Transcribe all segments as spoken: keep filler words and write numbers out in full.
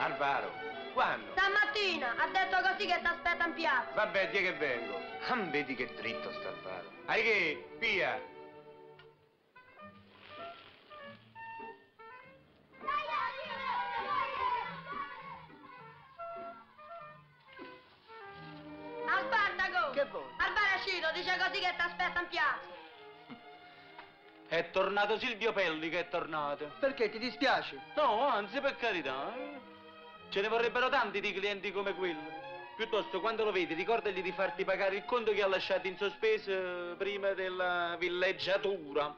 Alvaro, quando? Stamattina, ha detto così che ti aspetta in piazza. Vabbè, di che vengo. Ah, vedi che dritto sta Alvaro. Hai che? Via! A Spartaco! Che vuoi? Alvaro è uscito, dice così che ti aspetta in piazza. È tornato Silvio Pelli che è tornato. Perché, ti dispiace? No, anzi, per carità. Eh. Ce ne vorrebbero tanti di clienti come quello. Piuttosto, quando lo vedi, ricordagli di farti pagare il conto che ha lasciato in sospeso prima della villeggiatura.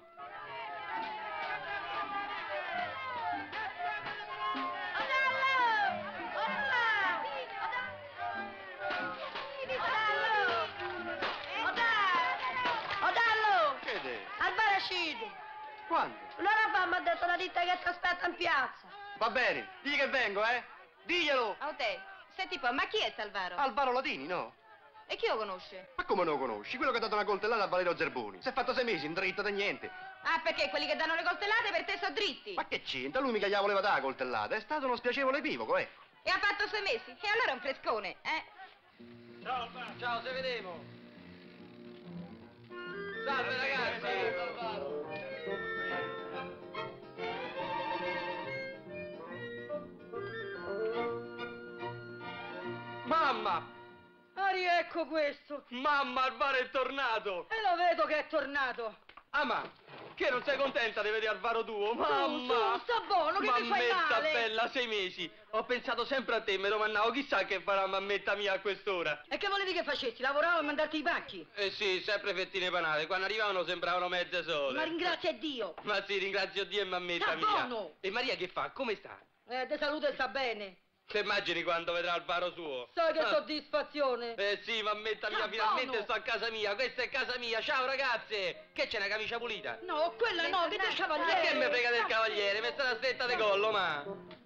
Alvaro è uscito. Quando? Un'ora fa mi ha detto la ditta che ti aspetta in piazza. Va bene, digli che vengo, eh? Diglielo! A te. Senti un po', ma chi è Salvaro? Alvaro Latini, no? E chi lo conosce? Ma come non lo conosci? Quello che ha dato una coltellata a Valerio Zerboni. Si è fatto sei mesi in dritto da niente. Ah, perché quelli che danno le coltellate per te sono dritti? Ma che c'entra? Lui mica gli voleva dare la coltellata. È stato uno spiacevole equivoco, ecco. E ha fatto sei mesi? E allora è un frescone, eh? Ciao, Alvaro. Ciao, se vedemo. Salve, ragazzi. Mamma! Ah, riecco questo. Mamma, Alvaro è tornato! E lo vedo che è tornato. Ah, ma che non sei contenta di vedere Alvaro tuo? Mamma! Su, sta buono, che ti fai Mammetta male? bella, sei mesi. Ho pensato sempre a te, mi domandavo chissà che farà mammetta mia a quest'ora. E che volevi che facessi? Lavoravo e mandarti i pacchi? Eh sì, sempre fettine panate. Quando arrivavano sembravano mezze sole. Ma ringrazia Dio. Ma sì, ringrazio Dio e mammetta Sta mia. buono. E Maria che fa? Come sta? Eh, de salute sta bene. Te immagini quando vedrà Alvaro suo? Sai che Ah. soddisfazione. Eh sì, mammetta mia, Sta finalmente buono. sto a casa mia. Questa è casa mia. Ciao ragazze. Che c'è una camicia pulita? No, quella no, che del E cavaliere. che mi frega del cavaliere? Mi sta una stretta di collo, ma...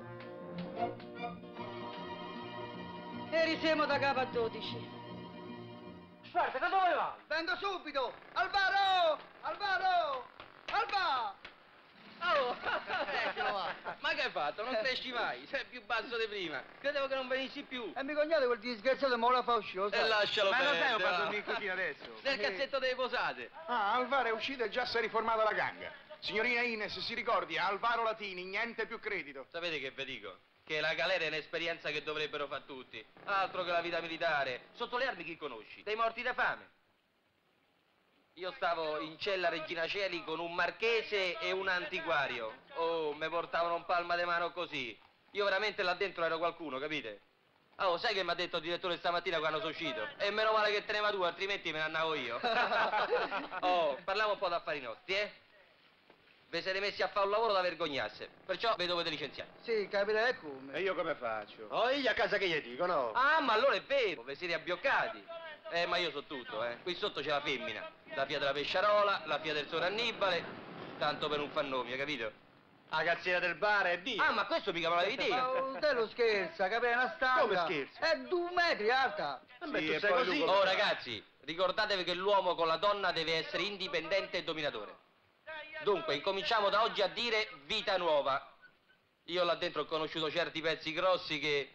E risiamo da capo a dodici. Guarda, da dove va? Vengo subito! Alvaro! Alvaro! Alba! Oh, ma che hai fatto? Non cresci mai, sei più basso di prima. Credevo che non venissi più. E mio cognato quel disgraziato me la fa uscire, lo E sai? lascialo Ma lo perdere. sai, ho fatto va. dormire così adesso. Nel cassetto delle posate. Ah, Alvaro è uscito e già si è riformata la ganga. Signorina Ines, si ricordi, Alvaro Latini, niente più credito. Sapete che vi dico? Che la galera è un'esperienza che dovrebbero fare tutti. Altro che la vita militare. Sotto le armi chi conosci? Dei morti da fame. Io stavo in cella Regina Coeli con un marchese e un antiquario. Oh, mi portavano un palma di mano così. Io veramente là dentro ero qualcuno, capite? Oh, sai che mi ha detto il direttore stamattina quando sono uscito? E meno male che teneva tu, altrimenti me ne andavo io. Oh, parliamo un po' d'affari nostri, eh? Vi siete messi a fare un lavoro da vergognasse. Perciò vi dovete licenziare. Sì, capirei come. E io come faccio? Oh, io a casa che gli dico, no? Ah, ma allora è vero, vi siete abbioccati. Eh, ma io so tutto, eh. Qui sotto c'è la femmina. La figlia della Pesciarola, la figlia del Sor Annibale. Tanto per un fannomio, capito? La cazzina del bar e via. Ah, ma questo mica me l'avevi Ma detto. te lo scherza, capire una stanza. Come scherzi? È due metri alta. Sì, Beh, tu e sei poi così. lui Oh, ragazzi, ricordatevi che l'uomo con la donna deve essere indipendente e dominatore. Dunque, incominciamo da oggi a dire vita nuova. Io là dentro ho conosciuto certi pezzi grossi che...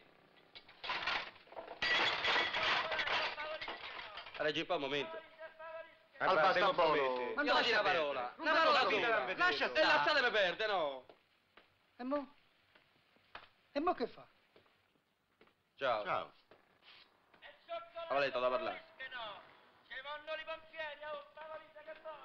Reggi un po' un momento. Alba, sta buono. promette. Ma Io la lascia una perdere. parola. Non Una te lo parola so sola. dire. Lascia stare. E lasciatemi perdere, no? E mo? E mo che fa? Ciao. Ciao. Avevo detto da parlare. Ci vanno i pompieri, oh, stava lì che sono!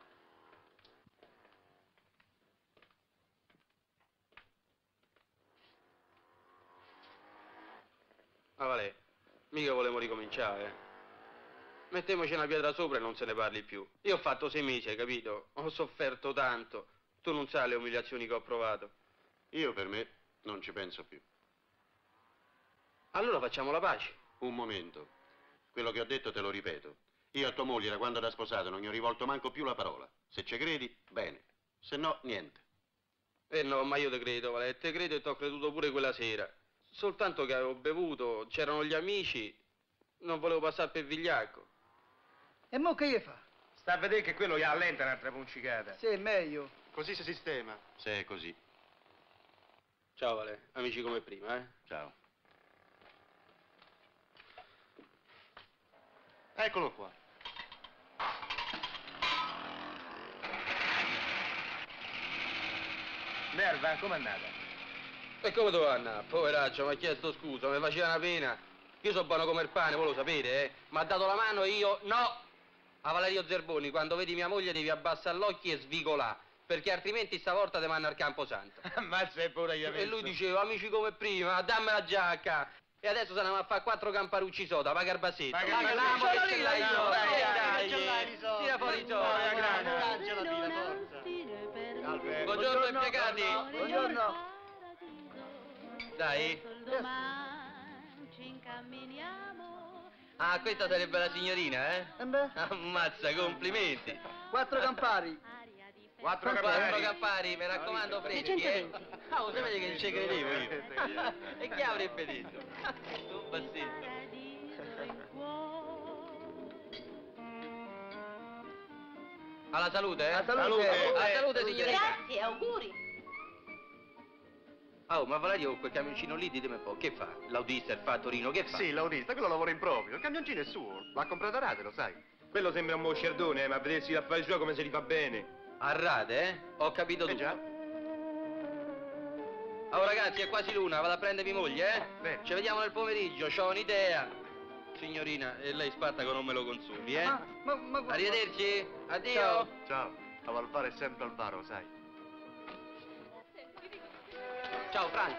Ma vale, mica volevo ricominciare. eh. Mettiamoci una pietra sopra e non se ne parli più. Io ho fatto sei mesi, hai capito? Ho sofferto tanto. Tu non sai le umiliazioni che ho provato. Io per me non ci penso più. Allora facciamo la pace. Un momento. Quello che ho detto te lo ripeto. Io a tua moglie da quando t'ha sposato non gli ho rivolto manco più la parola. Se ci credi, bene. Se no, niente. Eh no, ma io te credo, Vale, te credo e ti ho creduto pure quella sera. Soltanto che avevo bevuto, c'erano gli amici, non volevo passare per vigliacco. E mo che gli fa? Sta a vedere che quello gli allenta un'altra puncicata. Sì, è meglio. Così si sistema. Se è così. Ciao Vale, amici come prima, eh? Ciao. Eccolo qua. Nerva, com'è andata? E come dove andare? Poveraccio, mi ha chiesto scusa, mi faceva una pena. Io so buono come il pane, voi lo sapete, eh? Mi ha dato la mano e io no! A Valerio Zerboni, quando vedi mia moglie devi abbassare l'occhio e svicolà, perché altrimenti stavolta ti manda al Camposanto. Ammazza e pure io. E lui diceva, amici come prima, dammi la giacca. E adesso se ne va a fare quattro camparucci soda, paga il bassetto. Paga il Paga bassetto. che ce l'hai Dai, io, dai, dai, dai, dai, ce l'hai i soldi. tira fuori i soldi. Dai, grande. Daccela, tira, forza. Salve. Buongiorno impiegati. Buongiorno. Dai. Ci incamminiamo. Ah, questa sarebbe la signorina, eh? E beh, Ammazza, complimenti. quattro campari. Quattro Quattro campari. campari, mi raccomando, freschi, eh? Ah, lo sapete che non ci credevo io. E chi avrebbe detto? Un bassetto. Alla salute, eh? Alla salute. Alla salute, signorina. Grazie, auguri. Oh, ma Valerio con quel camioncino lì, ditemi un po', che fa? L'autista, il fa a Torino, che fa? Sì, l'autista, quello lavora in proprio. Il camioncino è suo. L'ha comprato a rate, lo sai. Quello sembra un moscerdone, eh, ma a vedersi gli affari suoi come se li fa bene. A rate, eh? Ho capito Eh tutto. già. Oh ragazzi, è quasi l'una, vado a prendere mia moglie, eh? Bene. Ci vediamo nel pomeriggio, c'ho un'idea. Signorina, e lei Spartaco non me lo consumi, eh? Ma, ma, ma... Arrivederci, addio. Ciao. Ciao. A Valvare è sempre Alvaro, sai. Ciao Franca.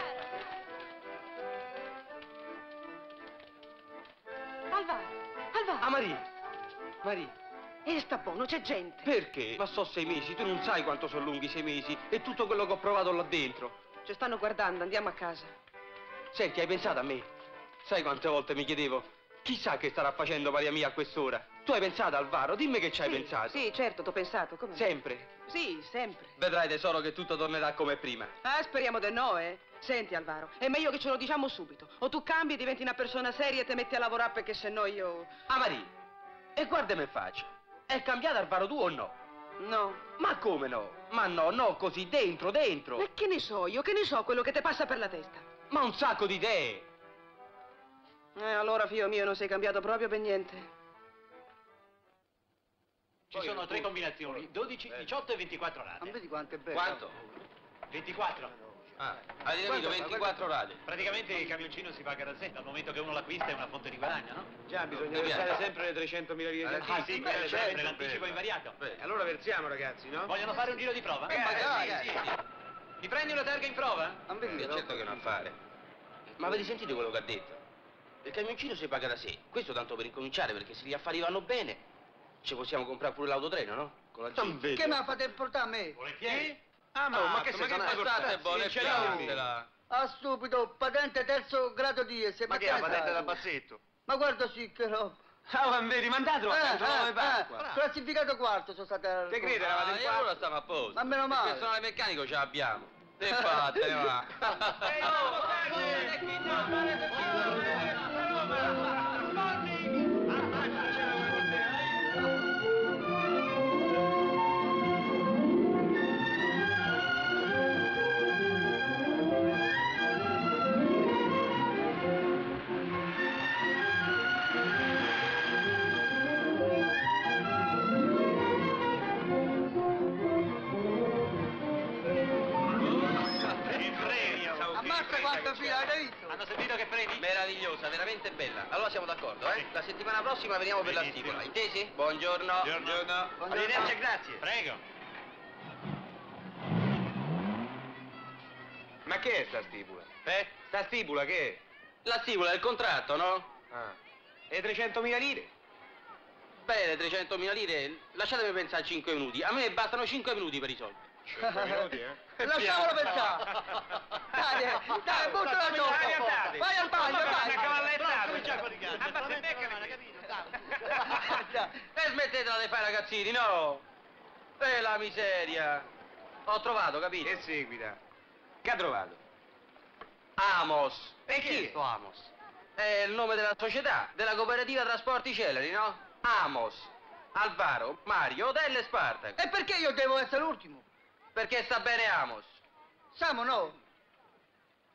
Alvaro, Alvaro. Ah, Maria. Maria, E sta buono, c'è gente. perché? Ma so sei mesi, tu non sai quanto sono lunghi sei mesi e tutto quello che ho provato là dentro. Ci stanno guardando, andiamo a casa. Senti, hai pensato a me? Sai quante volte mi chiedevo, chissà che starà facendo Maria mia a quest'ora? Tu hai pensato, Alvaro? Dimmi che ci hai Sì, pensato. Sì, certo, t'ho pensato, come? Sempre. Sì, sempre. Vedrai tesoro che tutto tornerà come prima. Ah, speriamo di no, eh. Senti, Alvaro, è meglio che ce lo diciamo subito. O tu cambi e diventi una persona seria e ti metti a lavorare perché se no io... Ah, Maria, e guardami in faccia. È cambiato Alvaro tu o no? No. Ma come no? Ma no, no, così, dentro, dentro. E che ne so io, che ne so quello che ti passa per la testa? Ma un sacco di idee. Eh, allora, figlio mio, non sei cambiato proprio per niente. Ci sono tre combinazioni, dodici, diciotto e ventiquattro rate. Non vedi quanto è bello? Quanto? ventiquattro. Ah, hai capito, ventiquattro rate. Praticamente il camioncino si paga da sé, dal momento che uno l'acquista è una fonte di guadagno, no? Già, bisogna Mi piace. versare sempre le trecentomila lire di Ah sì, quello è certo, sempre l'anticipo bene. invariato. Beh, allora versiamo, ragazzi, no? Vogliono fare un giro di prova? Eh, magari, sì, sì, sì. Mi prendi una targa in prova? Non vedi? Eh, certo che non fare. Ma avete sentito quello che ha detto? Il camioncino si paga da sé. Questo tanto per incominciare, perché se gli affari vanno bene, ci possiamo comprare pure l'autotreno, no? Con la Jeep. Che me la fate portare a me? Volentieri? Ah, ma, ma che sei sei sanato? State buone, Sinceramente. piantela. Ah, stupido, patente terzo grado di S. Ma che è la patente da bassetto? Ma guarda sì, che roba. Ah, ma vedi, mandatelo a Canto Nuove eh, Pasqua. eh, classificato quarto sono state... Che crede, eravate Ah, in e allora quarto? stiamo a posto. Ma meno Il male. personale meccanico ce l'abbiamo. E fatene va. Ammazza quanto fila, hai visto? Hanno sentito che premi? Meravigliosa, veramente bella. Allora siamo d'accordo, eh? La settimana prossima veniamo per la Benissimo. stipula, intesi? Buongiorno. Buongiorno. Arrivederci e grazie. Prego. Ma che è sta stipula? Eh? Sta stipula che è? La stipula del contratto, no? Ah. E trecentomila lire? Bene, trecentomila lire, lasciatemi pensare cinque minuti. A me bastano cinque minuti per i soldi. cinque minuti, eh? Lasciamolo pensare. Dai, dai, buttala Dai, sopra. orientate. Vai al bagno, Ma vai. una cavallettata. Comincia con i cazzi. Ah, ma se becca, non hai capito, E smettetela di fare ragazzini, no? E la miseria. Ho trovato, capito? E seguita. Che ha trovato? Amos. E chi è? Sto Amos? È il nome della società, della cooperativa Trasporti Celeri, no? Amos, Alvaro, Mario, Hotel e Spartaco. E perché io devo essere l'ultimo? Perché sta bene Amos? Siamo no.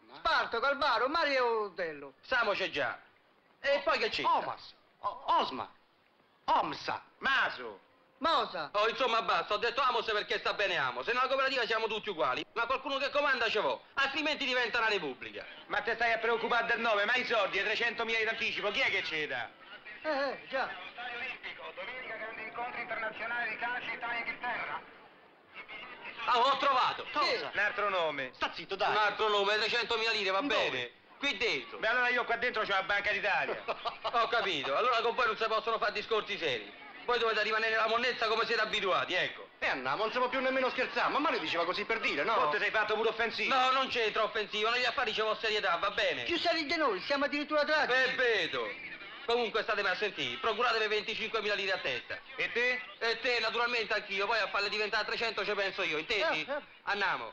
Spartaco, Alvaro, Mario e Otello. Samo c'è già. E poi che c'è? Omas. O- Osma. Omsa. Maso. Mosa. Oh, insomma, basta, ho detto Amos perché sta bene Amos. Se nella cooperativa siamo tutti uguali, ma qualcuno che comanda ce vo, altrimenti diventa una repubblica. Ma te stai a preoccupare del nome, ma i soldi e trecentomila di anticipo, chi è che ce dà? Eh, eh, già. Stadio Olimpico, domenica grande incontro internazionale di calcio Italia-Inghilterra. Ah, ho trovato. Cosa? Un altro nome. Sta zitto, dai. Un altro nome, trecentomila lire, va Dove? bene. Qui dentro. Beh, allora io qua dentro c'ho la Banca d'Italia. Ho capito, allora con voi non si possono fare discorsi seri. Voi dovete rimanere nella monnezza come siete abituati, ecco. E andiamo, non siamo più nemmeno scherzare. Ma Mario diceva così per dire, no? No, ti sei fatto pure offensivo. No, non c'entra offensivo, negli affari c'è serietà, va bene? Più seri di noi, siamo addirittura tragici. E vedo. Comunque statemi a sentire, procuratevi venticinquemila lire a testa. E te? E te, naturalmente anch'io, poi a farle diventare trecento ci penso io, intendi? Eh, eh. Andiamo.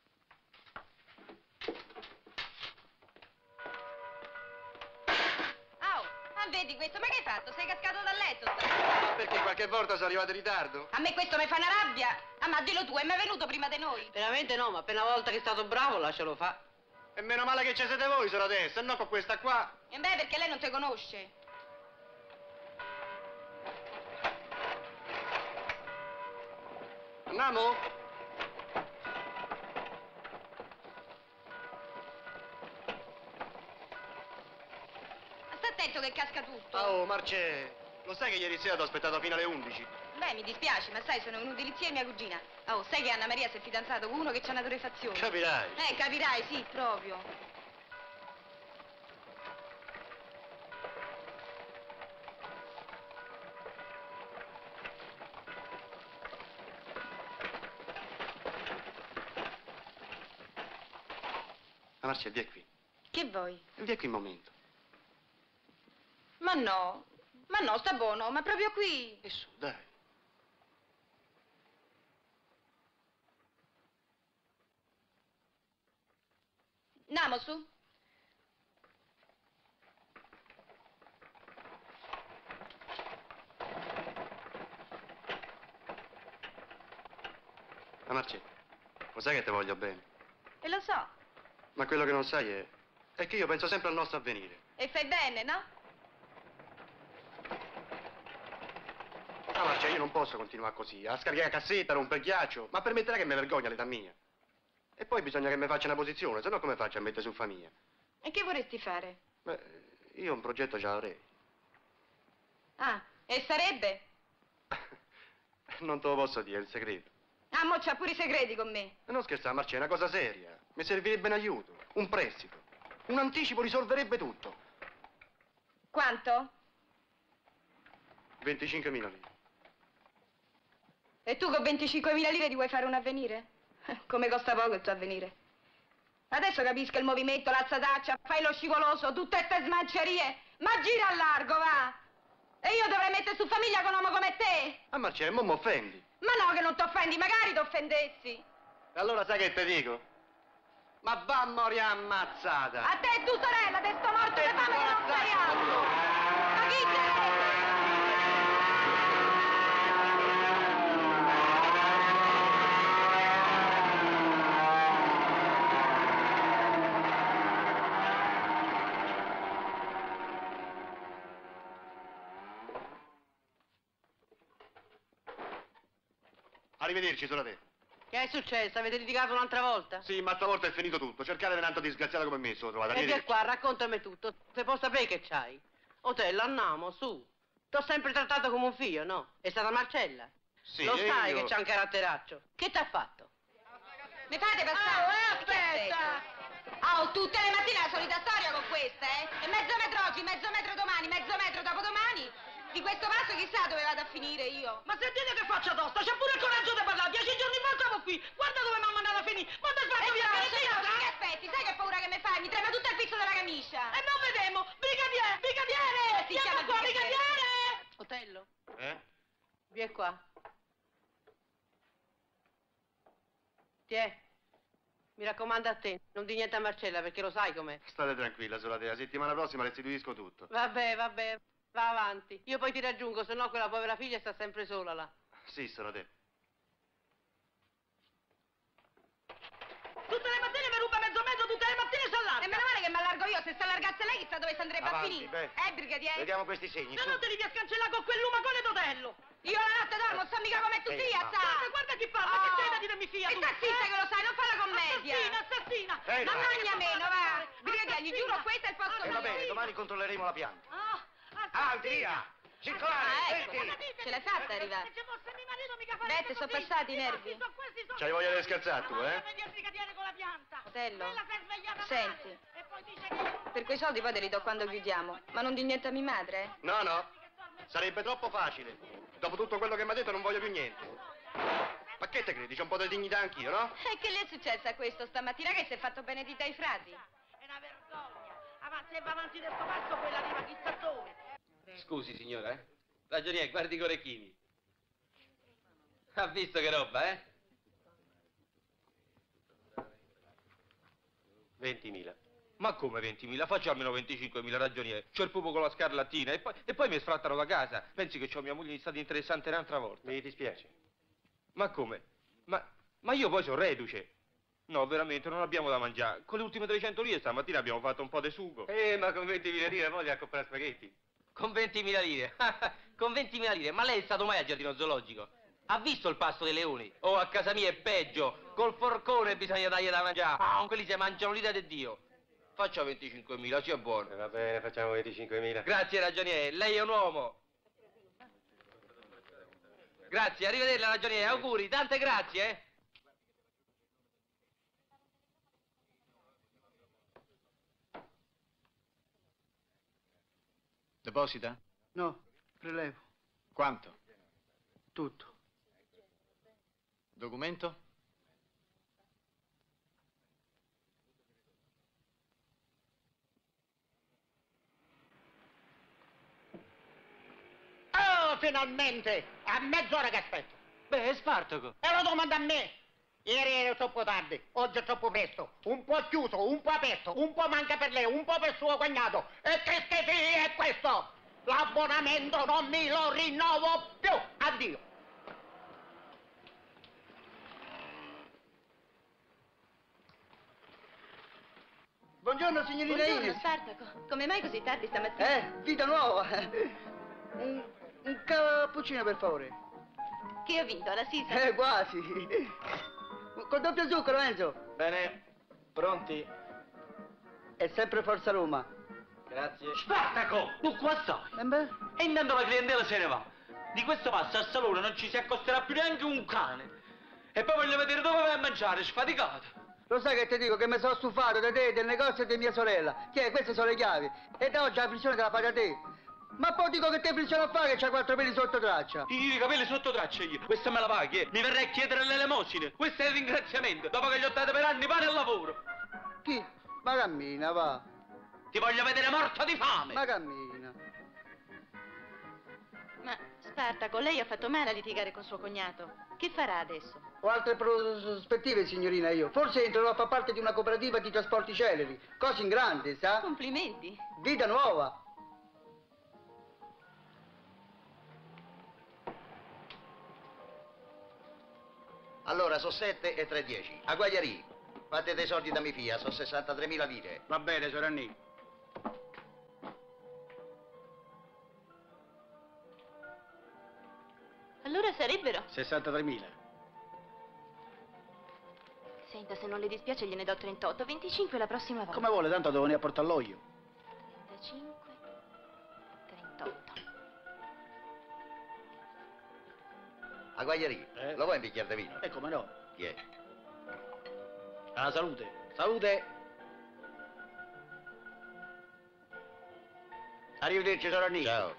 Oh, ma vedi questo, ma che hai fatto? Sei cascato dal letto stasera? Perché qualche volta sono arrivato in ritardo. A me questo mi fa una rabbia. Ah, ma dillo tu, è mai venuto prima di noi? Veramente no, ma appena volta che è stato bravo, lascialo fa. E meno male che ci siete voi, solo adesso, se no con questa qua. E beh, perché lei non ti conosce. Andiamo? Sta attento che casca tutto. Oh, Marce, lo sai che ieri sera ti ho aspettato fino alle undici? Beh, mi dispiace, ma sai, sono venuti lì zia e mia cugina. Oh, sai che Anna Maria si è fidanzato con uno che c'ha una torrefazione? Capirai. Eh, capirai, sì, proprio. Ma Marce, vieni qui. Che vuoi? Vieni qui un momento. Ma no, ma no, sta buono, ma proprio qui. E su, dai. Andiamo su. Ma Marce, lo sai che ti voglio bene? E lo so. Ma quello che non sai è... è che io penso sempre al nostro avvenire. E fai bene, no? Ah, Marce, io non posso continuare così, a scaricare cassetta, rompere ghiaccio, ma permetterà che mi vergogna l'età mia. E poi bisogna che mi faccia una posizione, se no come faccio a mettere su famiglia? E che vorresti fare? Beh, io un progetto già l'avrei. Ah, e sarebbe? Non te lo posso dire, è il segreto. Ah, mo c'ha pure i segreti con me. E non scherzare, Marce, è una cosa seria. Mi servirebbe un aiuto, un prestito. Un anticipo risolverebbe tutto. Quanto? venticinquemila lire. E tu con venticinquemila lire ti vuoi fare un avvenire? Come costa poco il tuo avvenire. Adesso capisco il movimento, l'alzataccia, fai lo scivoloso, tutte queste smancerie. Ma gira a largo, va! E io dovrei mettere su famiglia con un uomo come te? Ah, Marce, mo mi offendi. Ma no che non ti offendi, magari ti offendessi. E allora sai che te dico? Ma va a morire ammazzata! A te e tu sorella, te sto morto di fame che non sai altro. Ma chi te? Arrivederci, solo te. Che è successo? Avete litigato un'altra volta? Sì, ma stavolta è finito tutto. Cercate un altro disgraziato come me, solo trovate. E via Arrivederci. qua, raccontami tutto. Se posso sapere che c'hai. Otello, andiamo, su. T'ho sempre trattato come un figlio, no? È stata Marcella. Sì, Lo e sai io- che c'ha un caratteraccio. Che t'ha fatto? Mi fate passare? Oh, eh, aspetta! Oh, tutte le mattine la solita storia con questa, eh? E mezzo metro oggi, mezzo metro domani, mezzo metro dopodomani. Di questo passo chissà dove vado a finire io. Ma sentite che faccia tosta, c'ha pure il coraggio di parlare. Dieci giorni fa stavo qui. Guarda dove mi ha mandato a finire. Quando hai fatto E via la che signora? aspetti? Sai che paura che mi fai? Mi trema tutto il pizzo della camicia. E non vedemo. Brigadiere, brigadiere! Si Vieni chiama qua, brigadiere. brigadiere! Otello, Eh? vieni qua. Tiè, mi raccomando a te, non di niente a Marcella perché lo sai com'è. State tranquilla, solo te. La settimana prossima restituisco tutto. Vabbè, vabbè, va avanti. Io poi ti raggiungo, se no quella povera figlia sta sempre sola là. Sì, solo te. Tutte le mattine mi ruba mezzo metro, tutte le mattine sta là. allargo io, se si allargasse lei chissà dove si andrebbe Avanti, a finire. beh. Eh, brigadiere? Vediamo questi segni, Se su. no te li devi scancellare con quel lumacone d'otello. Io la notte dormo, sto mica come tu Ehi, sia, ma- sa! Guarda, guarda chi parla, che sei da dirmi fia E tu? sta zitta che lo sai, non fa la commedia! Assassina, assassina! Ehi, Non ma- magna meno, va! Brigadiere, gli giuro, questo è il posto E mio! va bene, domani controlleremo la pianta. Ah, Avanti, via! Circolare, Ah, ecco. senti! Ce l'hai fatta arrivare? Se fosse mio marito mica farebbe Beh, ti sono così. passati i I nervi? fatti sono questi, sono C'hai voglia di scherzare tu, eh? Vedi il brigadiere con la pianta. Fratello, Quella si è svegliata senti. male. E poi dice che... Per quei soldi poi te li do quando chiudiamo, ma non di niente a mia madre, eh? No, no, sarebbe troppo facile. Dopo tutto quello che mi ha detto non voglio più niente. Ma che te credi? C'ho un po' di dignità anch'io, no? E che le è successo a questo stamattina che si è fatto benedita ai frati? È una vergogna. Avanti, se va avanti del sto passo, quella arriva chissà dove. Scusi, signora, eh? Ragioniere, guardi i orecchini. Ha visto che roba, eh? ventimila. Ma come ventimila? Faccia almeno venticinquemila, ragioniere. C'ho il pupo con la scarlattina e poi, e poi mi sfrattano da casa. Pensi che c'ho mia moglie stata interessante un'altra volta. Mi dispiace. Ma come? Ma, ma io poi sono reduce. No, veramente, non abbiamo da mangiare. Con le ultime trecento lire stamattina abbiamo fatto un po' di sugo. Eh, ma con ventimila lire voglia a comprare spaghetti. Con ventimila lire? Con ventimila lire? Ma lei è stato mai al giardino zoologico? Ha visto il pasto dei leoni? Oh, a casa mia è peggio. Col forcone bisogna dargli da mangiare. Ah, quelli si mangiano l'idea di Dio. Faccia venticinquemila, sia buono. Eh, va bene, facciamo venticinquemila. Grazie, ragioniere. Lei è un uomo. Grazie, arrivederla, ragioniere. Auguri, tante grazie, eh. Deposita? No, prelevo. Quanto? Tutto. Documento? Oh, finalmente! A mezz'ora che aspetto. Beh, è Spartaco. E lo domanda a me. Ieri era troppo tardi, oggi è troppo presto. Un po' chiuso, un po' aperto, un po' manca per lei, un po' per suo cognato. E che schifo è questo? L'abbonamento non mi lo rinnovo più. Addio. Buongiorno, signorina Buongiorno, Ines. Spartaco. Come mai così tardi stamattina? Eh, vita nuova. Un, un cappuccino, per favore. Che ho vinto, alla Sisa? Eh, quasi. Con doppio zucchero, Enzo. Bene, pronti? È sempre Forza Roma. Grazie. Spartaco, tu qua stai? E beh? E intanto la clientela se ne va. Di questo passo al salone non ci si accosterà più neanche un cane. E poi voglio vedere dove vai a mangiare, sfaticato. Lo sai che ti dico che mi sono stufato da te, del negozio e di mia sorella. Che queste sono le chiavi. E da oggi la frizione te la paga te. Ma poi dico che te frizione a fare che c'ha quattro peli sotto traccia. I capelli sotto traccia io. Questa me la paghi, eh. Mi verrei a chiedere l'elemosine. Questo è il ringraziamento. Dopo che gli ho dato per anni pane al lavoro. Chi? Ma cammina, va. Ti voglio vedere morto di fame. Ma cammina. Ma, Spartaco, lei ha fatto male a litigare con suo cognato. Che farà adesso? Ho altre prospettive, signorina, io. Forse entrerò a far parte di una cooperativa di trasporti celeri. Cose in grande, sa? Complimenti. Vita nuova. Allora, sono sette e tre dieci. A Guagliarì, fate dei soldi da mia figlia, sono sessantatremila lire. Va bene, Soranni. Allora sarebbero? sessantatremila. Senta, se non le dispiace gliene do trentotto, venticinque la prossima volta. Come vuole, tanto devo venire a portarlo io. trentacinque, trentotto. A Guagliarì, Eh? lo vuoi un bicchiere di vino? E come no? Chi è? Alla salute. Salute. Arrivederci, Soranni. Ciao.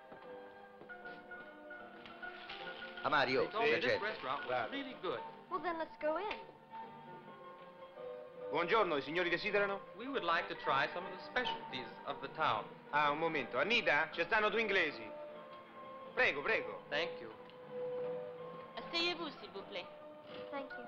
A Mario, piacere. Really good. Well, then let's go in. Buongiorno, i signori desiderano? We would like to try some of the specialties of the town. Ah, un momento. Anita, ci stanno due inglesi. Prego, prego. Thank you. Asseyez-vous, s'il vous plaît. Thank you.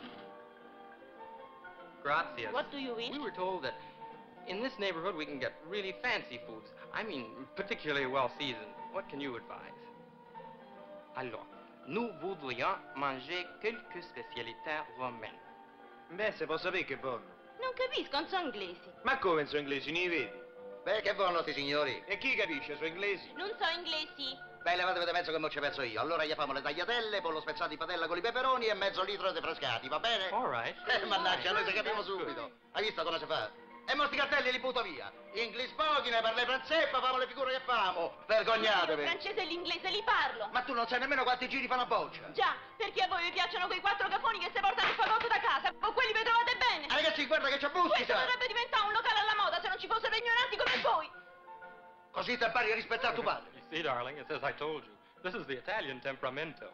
Gracias. What do you wish? We were told that in this neighborhood we can get really fancy foods. I mean, particularly well seasoned. What can you advise? Alors, nous voudrions manger quelques spécialités romaines. Beh, se posso sapere che buono. Non capisco, non sono inglesi. Ma come sono inglesi, ne vedi? Beh, che buono sti signori. E chi capisce, sono inglesi? Non so inglesi. Beh, levatevi da mezzo che non ci penso io. Allora gli famo le tagliatelle, pollo spezzato di padella con i peperoni e mezzo litro di frescati, va bene? All right. Eh, mannaggia, noi ci capiamo subito. Hai visto cosa si fa? E mo sti cartelli li butto via. Inglese pochi, ne parli francese, famo le figure che famo. Il Vergognatevi. francese e l'inglese li parlo. Ma tu non sai nemmeno quanti giri fa una boccia. Già, perché a voi vi piacciono quei quattro cafoni che si portano il fagotto da casa. O quelli vi trovate bene. Ragazzi, guarda che c'è bustica. Questo potrebbe diventare un locale alla moda se non ci fossero ignoranti come voi. Così ti impari a rispettare tuo padre. You see, darling, it's as I told you. This is the Italian temperamento.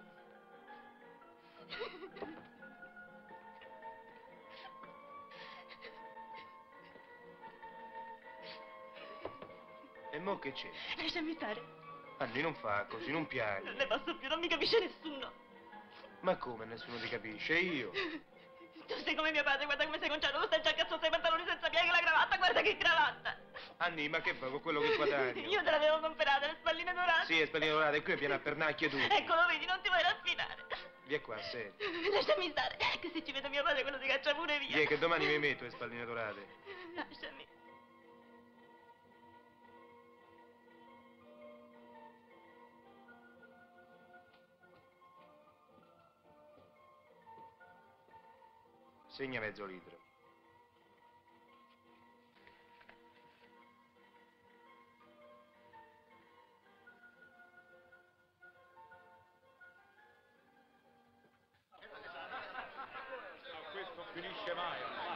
E mo che c'è? Lasciami stare. Anni, non fa così, non piangi. Non ne posso più, non mi capisce nessuno. Ma come nessuno ti capisce? Io? Tu sei come mio padre, guarda come sei conciato, lo stai già cazzoso, i pantaloni senza pieghe e la cravatta, guarda che cravatta. Anni, ma che fai con quello che guadagni? Io te l'avevo comprata, le spalline dorate. Sì, è spallino dorato, e qui piena a pernacchie tu. Eccolo, vedi, non ti vuoi raffinare. Via qua, senti. Lasciami stare, che se ci vedo mio padre quello si caccia pure via. Via, che domani mi metto le spalline dorate. Lasciami. Segna mezzo litro. Questo finisce mai.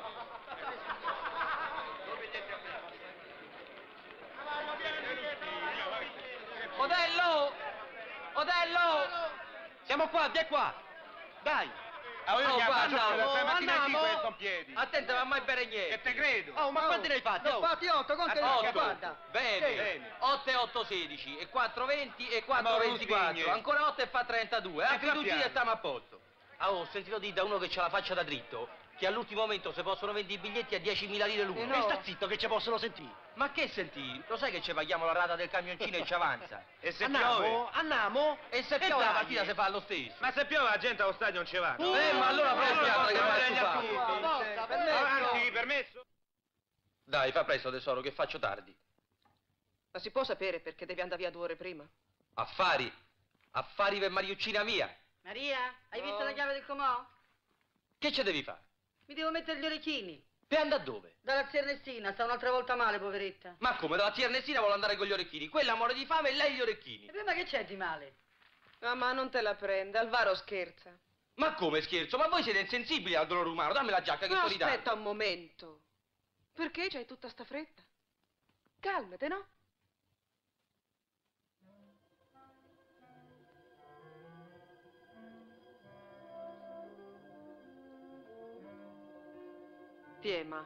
Otello! Otello! Siamo qua, vieni qua! Dai! Ah, io Oh, ti guarda, abbaccio, oh, stamattina andiamo. qui questo in piedi. Attento, ma mai bere niente! Che te credo. Oh, ma quanti ne hai fatti? Ne ho Oh? fatti otto, conta Otto. che guarda. Bene, Bene. otto e otto sedici, e quattro venti e Ma quattro non ventiquattro. svigne. Ancora otto e fa trentadue. Ma A fiducia piano. e stiamo a posto. Ah, ho sentito dire da uno che c'ha la faccia da dritto che all'ultimo momento si possono vendere i biglietti a diecimila lire l'uno. Eh no. E sta zitto che ci possono sentire. Ma che sentì? Lo sai che ci paghiamo la rata del camioncino e ci avanza? E se Andiamo, piove? andiamo. E se E piove la dai. partita si fa lo stesso. Ma se piove la gente allo stadio non ci va. Uh, eh, ma allora fai il teatro che vai a Allora, stufare. Forza, permesso. Avanti, permesso? Dai, fa presto tesoro, che faccio tardi. Ma si può sapere perché devi andare via due ore prima? Affari. Affari per Mariuccina mia. Maria, hai visto Oh. la chiave del comò? Che ci devi fare? Mi devo mettere gli orecchini. Per andare dove? Dalla zia Ernestina, sta un'altra volta male, poveretta. Ma come, dalla zia Ernestina vuole andare con gli orecchini? Quella muore di fame e lei gli orecchini. E prima che c'è di male? Ah, ma non te la prende, Alvaro scherza. Ma come scherzo? Ma voi siete insensibili al dolore umano? Dammi la giacca che No, sto ridando. aspetta un momento. Perché c'hai tutta sta fretta? Calmate, no? Tiema.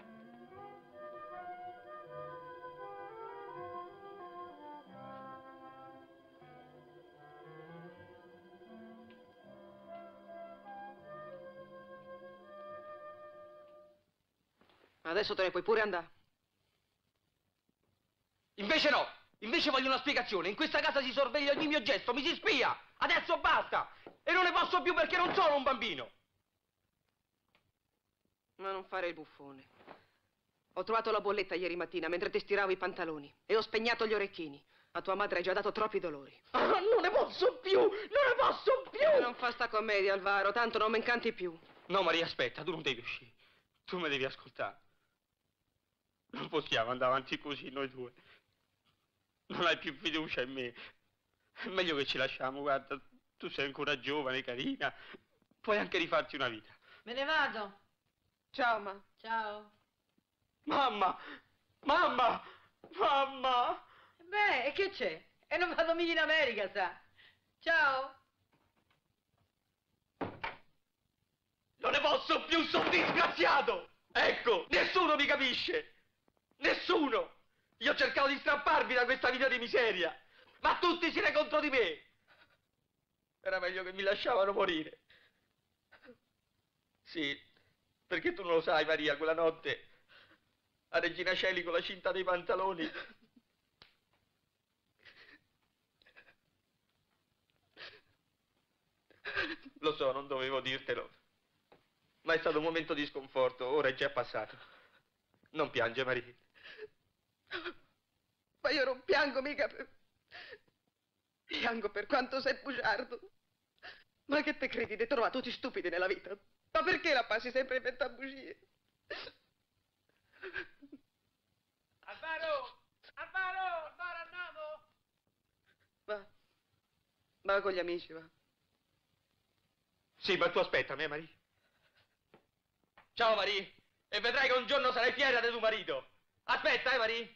Adesso te ne puoi pure andare. Invece no! Invece voglio una spiegazione. In questa casa si sorveglia ogni mio gesto, mi si spia! Adesso basta! E non ne posso più perché non sono un bambino! Ma non fare il buffone. Ho trovato la bolletta ieri mattina mentre ti stiravo i pantaloni e ho spegnato gli orecchini. A tua madre hai già dato troppi dolori. Ah, non ne posso più! Non ne posso più! Non fa sta commedia, Alvaro, tanto non mi incanti più. No, Maria, aspetta, tu non devi uscire. Tu mi devi ascoltare. Non possiamo andare avanti così noi due. Non hai più fiducia in me. È meglio che ci lasciamo, guarda. Tu sei ancora giovane, carina. Puoi anche rifarti una vita. Me ne vado. Ciao, ma. Ciao. Mamma! Mamma! Mamma! Beh, e che c'è? E non vado mica in America, sa. Ciao. Non ne posso più, sono disgraziato! Ecco, nessuno mi capisce! Nessuno! Io ho cercato di strapparvi da questa vita di miseria, ma tutti siete contro di me! Era meglio che mi lasciavano morire. Sì, perché tu non lo sai, Maria, quella notte a Regina Coeli con la cinta dei pantaloni. Lo so, non dovevo dirtelo. Ma è stato un momento di sconforto, ora è già passato. Non piange, Maria. Ma io non piango mica per... Piango per quanto sei bugiardo. Ma che te credi di hai trovato tutti stupidi nella vita? Ma perché la passi sempre in mezzo a bugie? Alvaro! Alvaro! Alvaro, andiamo! Va. Va con gli amici, va. Sì, ma tu aspettami, eh, Maria. Ciao, Maria. E vedrai che un giorno sarai fiera di tuo marito. Aspetta, eh, Maria.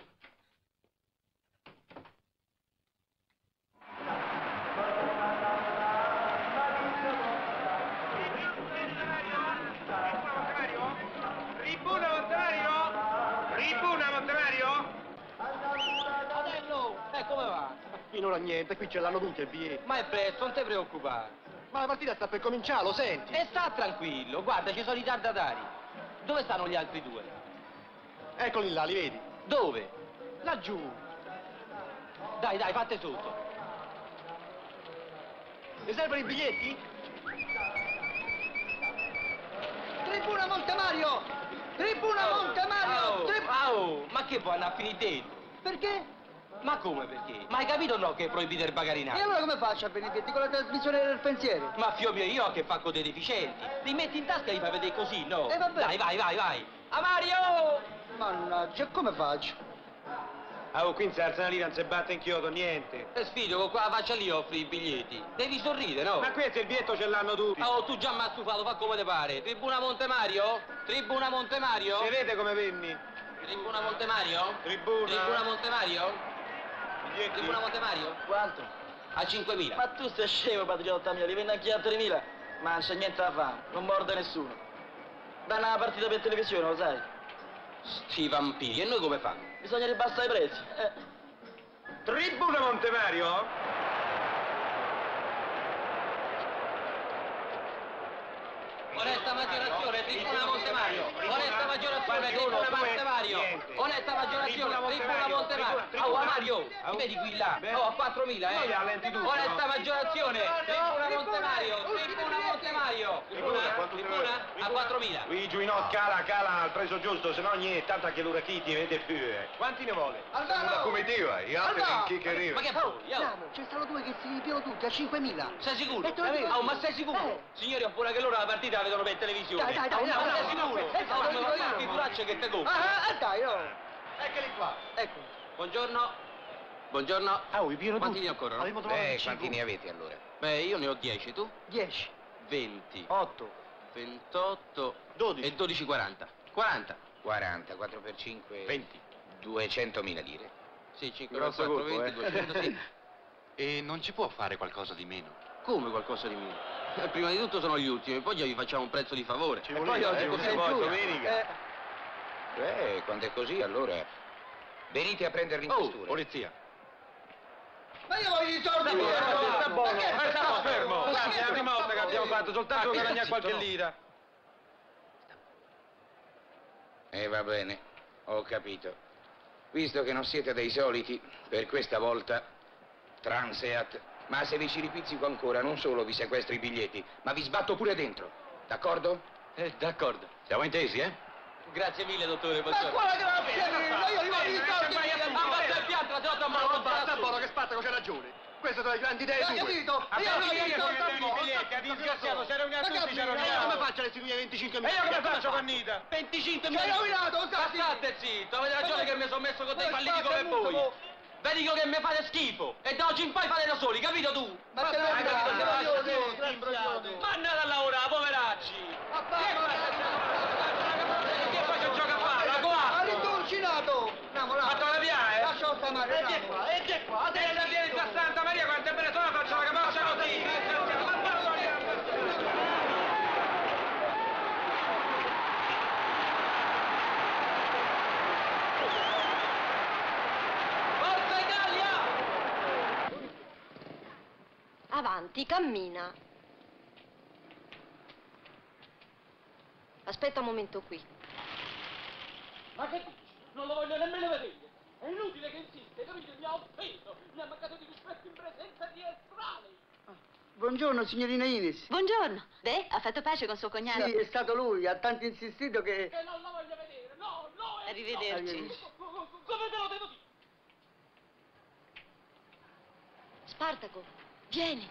Ribuna Montemario! Ribuna Montemario! Fratello, eh, come va? Finora niente, qui ce l'hanno tutti il biglietto. Ma è presto, non ti preoccupare. Ma la partita sta per cominciare, lo senti? E sta tranquillo, guarda, ci sono i tardatari. Dove stanno gli altri due? Eccoli là, li vedi? Dove? Laggiù. Dai, dai, fate sotto. Mi servono i biglietti? Tribuna Montemario! Tribuna Montemario! Oh, Trib- oh, ma che può andare a finire dentro? Perché? Ma come perché? Ma hai capito o no che è proibito il E bagarinato? allora come faccio a Benedetti con la trasmissione del pensiero? Ma fio mio, io ho che fa con dei deficienti. Li metti in tasca e li fai vedere così, no? Eh, vabbè. Dai, vai, vai, vai. A Mario! Mannaggia, come faccio? Ah, oh, qui in Sarzana lì non si batte in chiodo, niente. E sfido, con quella faccia lì offri i biglietti. Devi sorridere, no? Ma qui il biglietto ce l'hanno tutti. Oh, tu già mi hai stufato, fa come te pare. Tribuna Montemario? Tribuna Montemario? Si vede come venni? Tribuna Montemario? Tribuna. Tribuna Montemario? Biglietti. Tribuna Montemario? Quanto? A cinquemila. Ma tu sei scemo, patriotta mia, li vendi anche a tremila. Ma non c'è niente da fare, non morde nessuno. Danno una partita per televisione, lo sai? Sti vampiri, e noi come fanno? Bisogna ribassare i prezzi. Eh. Tribuna Montemario? Onesta maggiorazione, tribuna Montemario. Onesta maggiorazione, tribuna Montemario. Onesta maggiorazione, tribuna Montemario. Oh, Mario, mi vedi qui là? Oh, a quattromila, eh. Onesta maggiorazione, tribuna Montemario, tribuna Montemario. Tribuna, tribuna, a quattromila. Qui giù in no, cala, cala, al prezzo giusto, se no niente, tanto che l'ora chi ti vede più. eh. Quanti ne vuole? Alvaro! comitiva, gli altri Alvaro! chi che arriva. Ma che Oh, vuoi? Oh. andiamo, ce ne stanno due che si ripiano tutti a cinquemila. Sei sicuro? E te lo dico Oh, io. ma sei sicuro? Eh. Signori, ho pure che loro la partita la vedono per televisione. Dai, dai, dai, Oh, ma andiamo, sei andiamo. sicuro? Eh, Oh, te lo ma dico fatti io. figuracce che te compri. Ah, ah, dai, oh. Eccoli qua. Ecco. Buongiorno. Buongiorno. Ah, oh, vi pieno Quanti tutti. ne occorrono? Avremmo trovato Eh, il quanti cinque. ne avete allora? Beh, io ne ho dieci, tu? dieci. venti. otto. ventotto. dodici. E dodici, quaranta. quaranta. quaranta, quattro per cinque... venti. duecentomila lire. Sì, cinque, Grosso quattro, colpo, venti, eh. duecento, sì. E non ci può fare qualcosa di meno? Come qualcosa di meno? Eh, prima di tutto sono gli ultimi, poi già vi facciamo un prezzo di favore. Ci E voleva, poi oggi eh, così sei poi, tu. domenica. Eh, Beh, quando è così, allora... Venite a prenderli in Oh, questura. Polizia. ma io voglio i soldi! buono, miei, sta ma buono. che Eh, sta sta fermo. Ma Guarda, che è la prima volta che abbiamo fatto, soltanto Ah, guadagnare zitto, qualche no. lira. E va bene, ho capito. Visto che non siete dei soliti, per questa volta, Transeat. Ma se vi ci ripizzico ancora, non solo vi sequestro i biglietti, ma vi sbatto pure dentro. D'accordo? Eh, d'accordo. Siamo intesi, eh? Grazie mille, dottore. Ma quale grazie mille? Io li voglio i soldi! Abbassa il piatto, la te Ma non basta, Bolo, che spattaco, c'è ragione. Queste sono le grandi idee Hai tue. capito? Ah, Io ma voglio chi i è che soldi deve a i biglietti? A disgraziato, si erano Ma tutti, si capito? erano E io come faccio a restituire venticinque E mila? io come faccio con Nita? venticinque Ci hai rovinato, Ma Satti! state zitto, avete ragione che mi sono messo con dei Ma falliti come state muto, voi. mo. Vedi che mi fate schifo. E da oggi in poi fate da soli, capito tu? Ma te lo Hai capito, dico, se io vai, voglio disgraziato! Ma andate a lavorare, poveracci. Che faccio gioco a fare? La Ha coatto. ritorcinato! Andiamo là! Ma te la via, eh? Lascia stare, E che qua, e che qua? E la vieni da Santa Maria, quante belle sono, faccio la capoccia così. Ma Forza Italia! Avanti, cammina. Aspetta un momento qui. Ma che dici? Non lo voglio nemmeno vedere. È inutile che insiste, capito? Mi ha offeso. Mi ha mancato di rispetto in presenza di estranei. Buongiorno, signorina Ines. Buongiorno. Beh, ha fatto pace con suo cognato? Sì, è stato lui, ha tanto insistito che... Che non la voglio vedere, no, no! Arrivederci. Arrivederci. Come te lo devo dire? Spartaco, vieni.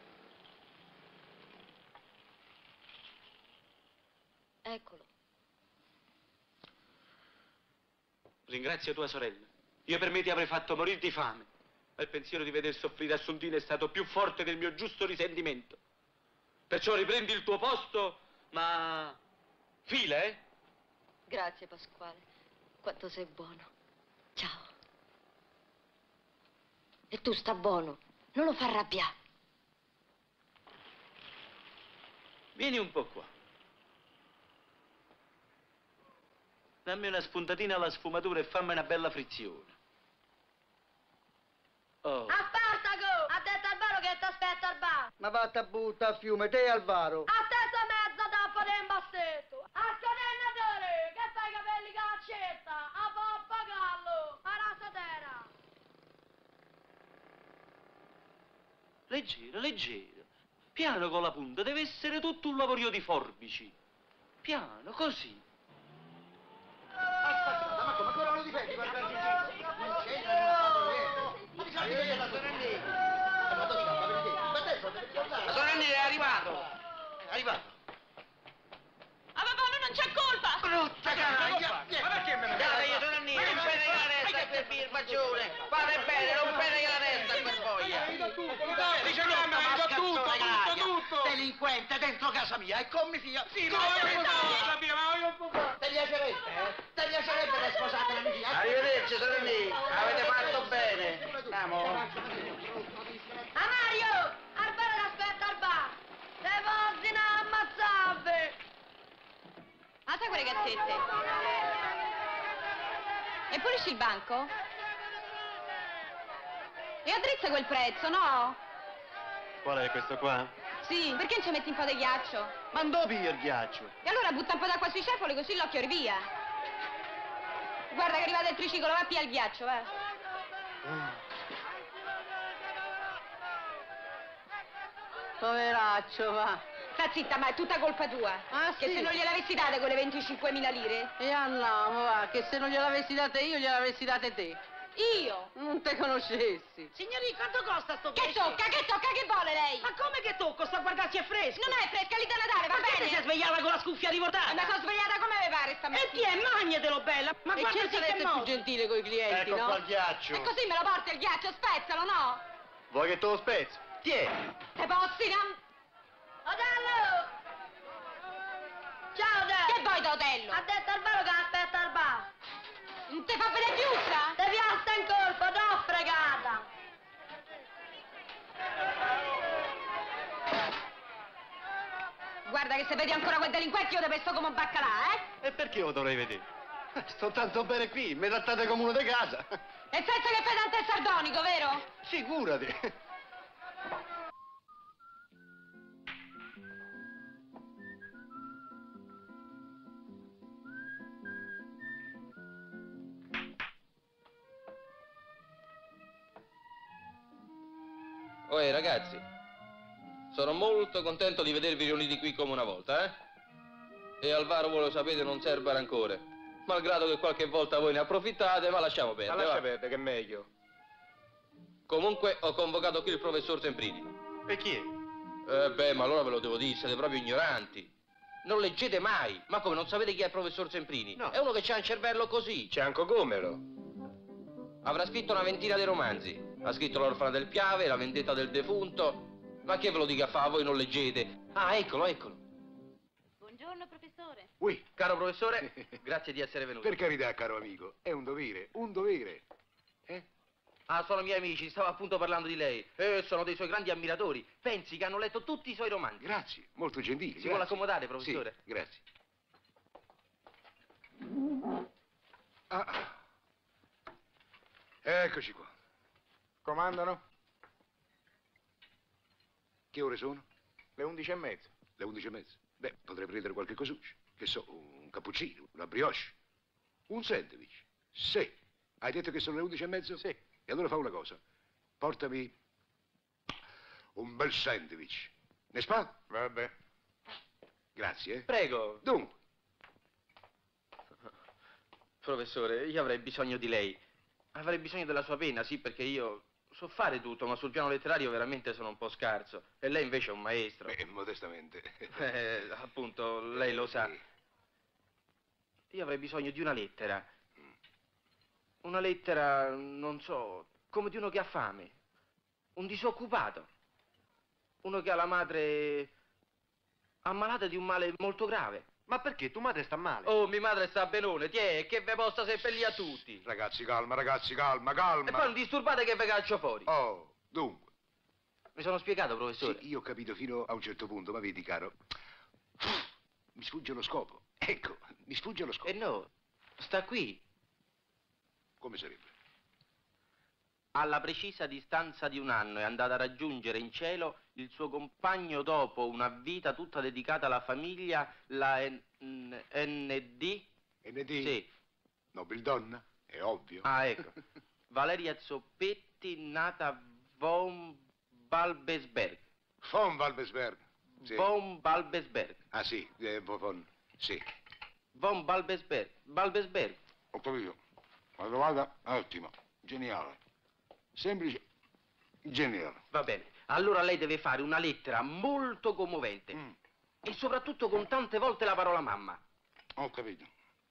Eccolo. Ringrazio tua sorella. Io per me ti avrei fatto morire di fame. Ma il pensiero di veder soffrire Assuntina è stato più forte del mio giusto risentimento. Perciò riprendi il tuo posto, ma... fila, eh? Grazie, Pasquale. Quanto sei buono. Ciao. E tu sta buono. Non lo fa arrabbiare. Vieni un po' qua. Dammi una spuntatina alla sfumatura e fammi una bella frizione. Oh. A Spartaco! Ha detto Alvaro che ti aspetta al bar! Ma vatta a butta a fiume, te e Alvaro. A terza mezza tappa del bassetto! A sconennatore! Che fai i capelli con l'accetta? A pappagallo! A rasatera! Leggero, leggero. Piano con la punta, deve essere tutto un lavorio di forbici. Piano, così. Aspetta, ma come ancora non lo difendi per averci giro? Non c'è, non lo vedo. Ma diciamo che io la sorellina. Ma tu dica, ma perché? Ma adesso deve guardare. La sorellina è arrivato. È arrivato. Ah, papà, lui non c'è colpa! Brutta canaglia! Ma perché me ne guarda io sorellina, non pene la testa per il faccione! Fate bene, non pene la testa per voglia! Dice no, ma hai tutto, tutto, tutto! Delinquente dentro casa mia e con mia figlia! Sì, ma io casa mia, ma io un po'! Ti piacerebbe, eh? Ti piacerebbe le sposate la mia figlia? Arrivederci sorellina, avete fatto bene! Andiamo! A Mario! Alvaro l'aspetta al bar! Le pozzine ammazzabbe! Ah, sai quelle cazzette? E pulisci il banco? E addrizza quel prezzo, no? Qual è questo qua? Sì, perché non ci metti un po' di ghiaccio? Ma dove io il ghiaccio? E allora butta un po' d'acqua sui cefali così l'occhio rivia. Guarda che è arrivato il triciclo, va via il ghiaccio, va. Poveraccio, va. Sta zitta, ma è tutta colpa tua. Ah, che sì? se non gliel'avessi date quelle venticinquemila lire? E andiamo, va, che se non gliel'avessi date io, gliel'avessi date te. Io? Non te conoscessi. Signorina, quanto costa sto Che pesce? tocca, che tocca, che vuole lei? Ma come che tocco? Sta a guardarsi è fresco. Non è fresca, lì da Natale, va Ma che bene? ti sei svegliata con la scuffia rivoltata? Eh, ma sono svegliata come mi pare E stamattina. ti è, magnatelo bella. Ma e guarda cerca di che essere più modo. gentile con i clienti, Ecco no? qua il ghiaccio. E così me lo porta il ghiaccio, spezzalo, no? Vuoi che te lo spezzo? Tieni. E possina? Otello! Ciao, Otello! Che vuoi da Otello? Ha detto Alvaro che aspetta al bar! Non ti fa vedere più, sa? Te piasta in colpo, t'ho fregata! Guarda che se vedi ancora quel delinquente io ti pesto come un baccalà, eh? E perché lo dovrei vedere? Sto tanto bene qui, mi trattate come uno di casa. E senza che fai tanto il sardonico, vero? Figurati. Oe ragazzi, sono molto contento di vedervi riuniti qui come una volta, eh? E Alvaro, voi lo sapete, non serve a rancore. Malgrado che qualche volta voi ne approfittate, ma lasciamo perdere. Ma lascia va. perdere, che è meglio. Comunque ho convocato qui il professor Semprini. E chi è? Eh beh, ma allora ve lo devo dire, siete proprio ignoranti. Non leggete mai. Ma come, non sapete chi è il professor Semprini? No. È uno che c'ha un cervello così. C'è anche Gomero. Avrà scritto una ventina di romanzi. Ha scritto L'orfana del Piave, La vendetta del defunto. Ma che ve lo dica fa, voi non leggete. Ah, eccolo, eccolo. Buongiorno, professore. Ui, Caro professore, grazie di essere venuto. per carità, caro amico, è un dovere, un dovere. Eh? Ah, sono miei amici, stavo appunto parlando di lei. Eh, sono dei suoi grandi ammiratori. Pensi che hanno letto tutti i suoi romanzi. Grazie, molto gentili. Si vuole accomodare, professore? Sì, grazie. Ah. Eccoci qua. Comandano? Che ore sono? Le undici e mezza. Le undici e mezza. Beh, potrei prendere qualche cosuccio. Che so, un cappuccino, una brioche, un sandwich. Sì. Hai detto che sono le undici e mezza? Sì. E allora fa una cosa. Portami un bel sandwich. Ne spa? Vabbè. Grazie. eh. Prego. Dunque, Professore, io avrei bisogno di lei. Avrei bisogno della sua penna, sì, perché io so fare tutto, ma sul piano letterario veramente sono un po' scarso. E lei invece è un maestro. beh, modestamente. Eh, appunto, lei lo sa. Io avrei bisogno di una lettera. Una lettera, non so, come di uno che ha fame. Un disoccupato. Uno che ha la madre ammalata di un male molto grave. Ma perché? Tua madre sta male. Oh, mia madre sta benone, tiè, che ve posta seppellire a tutti. Ragazzi, calma, ragazzi, calma, calma. E poi non disturbate che ve caccio fuori. Oh, dunque. Mi sono spiegato, professore? Sì, io ho capito fino a un certo punto, ma vedi, caro, mi sfugge lo scopo. Ecco, mi sfugge lo scopo. E no, sta qui. Come sarebbe? Alla precisa distanza di un anno è andata a raggiungere in cielo il suo compagno dopo una vita tutta dedicata alla famiglia, la N D? N D? Sì. Nobildonna, è ovvio. Ah, ecco. Valeria Zoppetti, nata von Balbesberg. Von Balbesberg. Sì. Von Balbesberg. Ah, sì, eh, von, sì. Von Balbesberg. Balbesberg. Ho capito. La domanda è ottima, geniale. Semplice, geniale. Va bene. Allora lei deve fare una lettera molto commovente. Mm. E soprattutto con tante volte la parola mamma. Ho capito.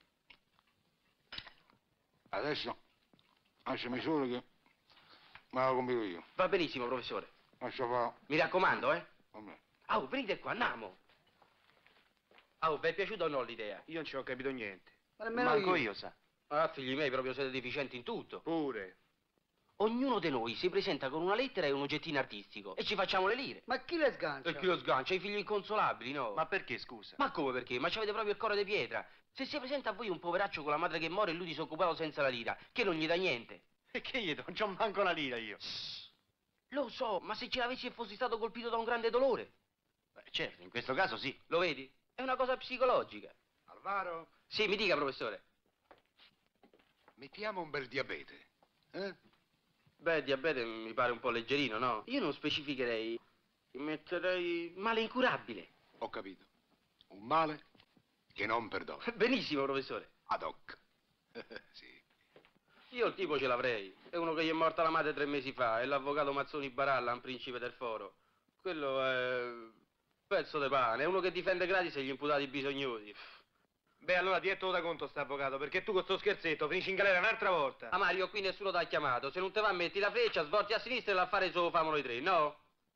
Adesso lasciami solo che me la compito io. Va benissimo, professore. Lascia fare. Mi raccomando, eh? Vabbè. Oh, venite qua, andiamo. Oh, vi è piaciuta o no l'idea? Io non ci ho capito niente. Ma nemmeno Manco io. io, sa. Ah, figli miei, proprio siete deficienti in tutto. Pure. Ognuno di noi si presenta con una lettera e un oggettino artistico e ci facciamo le lire. Ma chi le sgancia? E chi lo sgancia? I figli inconsolabili, no? Ma perché, scusa? Ma come perché? Ma c'avete proprio il cuore di pietra. Se si presenta a voi un poveraccio con la madre che muore e lui disoccupato senza la lira, che non gli dà niente. E che io? Non c'ho manco la lira io. Lo so, ma se ce l'avessi e fossi stato colpito da un grande dolore? Beh, certo, in questo caso sì. Lo vedi? È una cosa psicologica. Alvaro, Sì, mi dica, professore. mettiamo un bel diabete. Eh? Beh, il diabete mi pare un po' leggerino, no? Io non specificherei. Metterei male incurabile. Ho capito. Un male che non perdona. Benissimo, professore. Ad hoc. Sì. Io il tipo ce l'avrei. È uno che gli è morta la madre tre mesi fa. È l'avvocato Mazzoni Baralla, un principe del foro. Quello è pezzo di pane. È uno che difende gratis e gli imputati bisognosi. Beh, allora ti è tutto da conto sta avvocato, perché tu con sto scherzetto finisci in galera un'altra volta. Ah, Mario, qui nessuno t'ha chiamato. Se non te va, metti la freccia, svolti a sinistra e l'affare solo famo noi tre, no?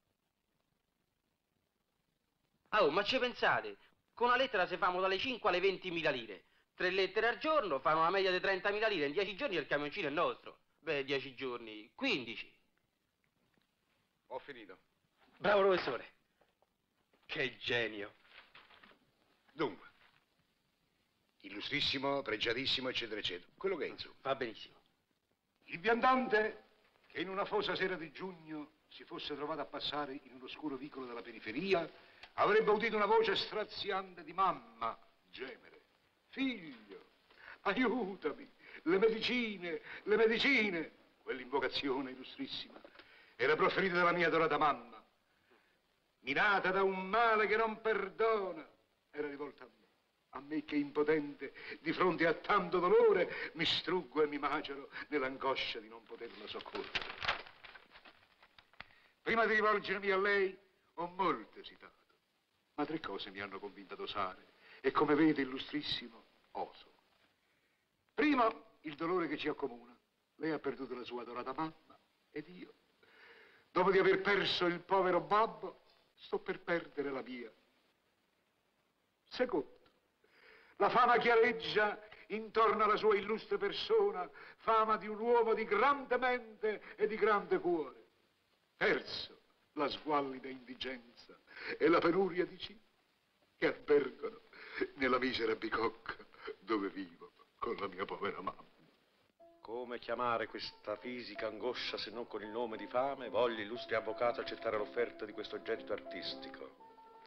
Ah, oh, ma ci pensate? Con una lettera se famo dalle cinque alle ventimila lire. Tre lettere al giorno fanno una media di trentamila lire. In dieci giorni il camioncino è nostro. Beh, dieci giorni, quindici. Ho finito. Bravo, professore. Che genio. Dunque, illustrissimo, pregiatissimo, eccetera, eccetera. Quello che è, insomma. Va benissimo. Il viandante che in una fosa sera di giugno si fosse trovato a passare in un oscuro vicolo della periferia avrebbe udito una voce straziante di mamma gemere. Figlio, aiutami, le medicine, le medicine. Quell'invocazione illustrissima era proferita dalla mia adorata mamma, minata da un male che non perdona, era rivolta a me. A me che impotente, di fronte a tanto dolore, mi struggo e mi macero nell'angoscia di non poterla soccorrere. Prima di rivolgermi a lei, ho molto esitato, ma tre cose mi hanno convinto ad osare, e come vede, illustrissimo, oso. Prima, il dolore che ci accomuna. Lei ha perduto la sua adorata mamma, ed io, dopo di aver perso il povero babbo, sto per perdere la mia. Secondo, la fama chiareggia intorno alla sua illustre persona, fama di un uomo di grande mente e di grande cuore. Terzo, la squallida indigenza e la penuria di cibo che albergano nella misera bicocca dove vivo con la mia povera mamma. Come chiamare questa fisica angoscia se non con il nome di fame? Voglio, illustri avvocato, accettare l'offerta di questo oggetto artistico.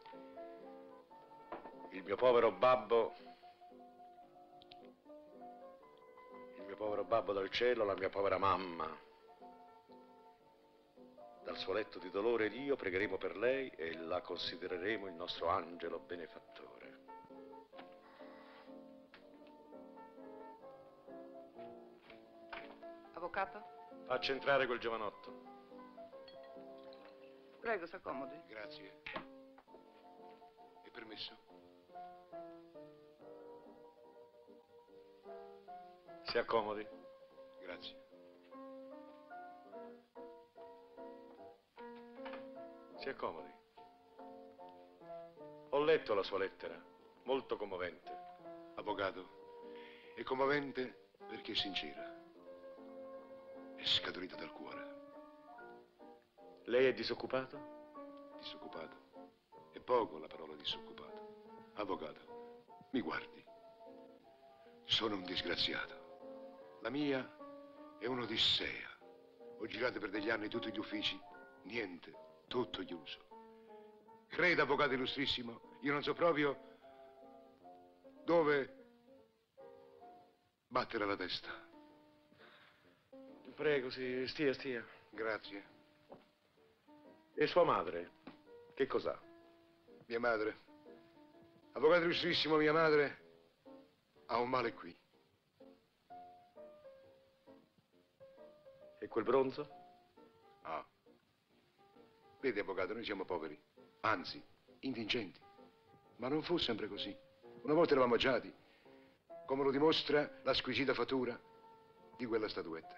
Il mio povero babbo, il mio povero babbo dal cielo, la mia povera mamma Dal suo letto di dolore ed io pregheremo per lei e la considereremo il nostro angelo benefattore. Avvocato? Faccia entrare quel giovanotto. Prego, s'accomodi. Grazie. È permesso? Si accomodi. Grazie. Si accomodi. Ho letto la sua lettera, molto commovente. Avvocato, è commovente perché è sincera. È scaturita dal cuore. Lei è disoccupato? Disoccupato. È poco la parola disoccupato. Avvocato, mi guardi. Sono un disgraziato. La mia è un'odissea. Ho girato per degli anni tutti gli uffici. Niente. Tutto chiuso. Creda, avvocato illustrissimo, io non so proprio dove battere la testa. Prego, sì, stia, stia. Grazie. E sua madre? Che cos'ha? Mia madre. Avvocato illustrissimo, mia madre ha un male qui. E quel bronzo? Ah. Vede, avvocato, noi siamo poveri, anzi, indigenti. Ma non fu sempre così. Una volta eravamo agiati, come lo dimostra la squisita fattura di quella statuetta.